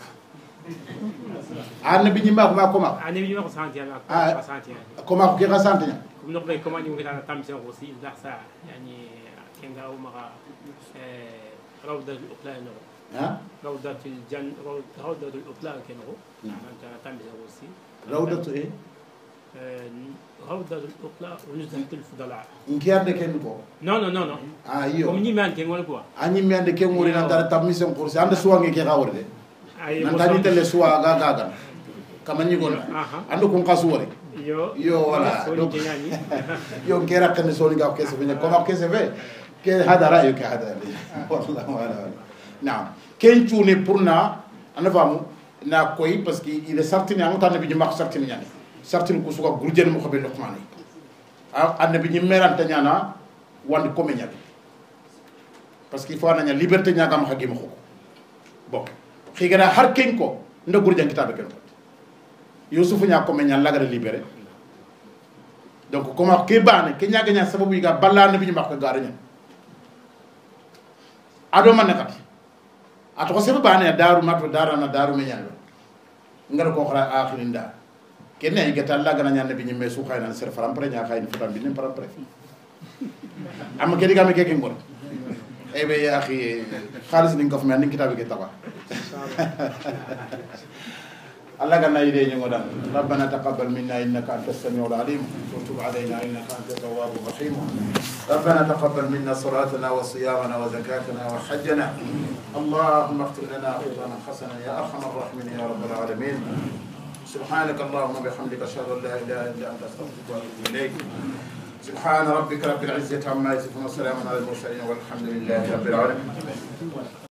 انا بيني ما ما اكوما انا بيني ما سانتي يعني اكوما سانتي يعني اكوما كو كي سانتي كم نقول كما نيو كده تامسين روسي ده ساعه يعني كان غاو ما روضه الاقلال ها روضه الجن روضه الاقلال كانوا انت تامسين روسي روضه ايه روضة الأقلاء ونزهة الفضلاء. إنكي عندك كنكو؟ نو نو نو نو. آه يو. كم نيجي عندك ولا كوا؟ أني مي عندك كم ورينا ترى تاميسون كورس عند سوانغ كي غاور ده. نتاني تلي سوا غا غا غا. كمان يقول. عنده كم كاسوري. يو. يو ولا. يو كيرا كن سوني غاو كيس فيني كم غاو كيس فيه. كي هذا رأيك هذا والله ولا. نعم. كين توني برنا أنا فاهمه. نا كوي بس كي إذا سرتني أنا تاني بيجي ماك سرتني يعني. sartin ko suka gurjen mo xabel Luqman annabi ñi merante ñana wandi ko me ñal parce que il faut naña liberté ñaga ma xagi ma ko bon xigana har ken ko nda gurjen kitabe ken yusufu ña ko me ñal lagara libéré donc comment ke bané ke ñaga ña sababu yiga balla nabi ñi makka gaara ñan ado man nakat ato ko sebe bané daru mato darana daru me ñal ngar ko xara akhirin da kene ay gata Allah gana ñaan bi ñi me su xayna ser faram pre ñaa xayni fatam bi ni faram pre am ke diga me ke ngor e be ya akhi khalis ni ngof me ni kitabe ke tawa Allah gana ide ñi ngodan rabbana taqabbal minna innaka antas samiul alim wa tub alayna innaka antat tawwabur rahim ربنا تقبل منا صلاتنا وصيامنا وزكاتنا وحجنا اللهم اغفر لنا اجرنا حسنا يا ارحم الراحمين يا رب العالمين سبحانك اللهم وبحمدك اشهد ان لا اله الا انت استغفرك واتوب اليك سبحان ربك رب العزه عما يصفون وسلام على المرسلين والحمد لله رب العالمين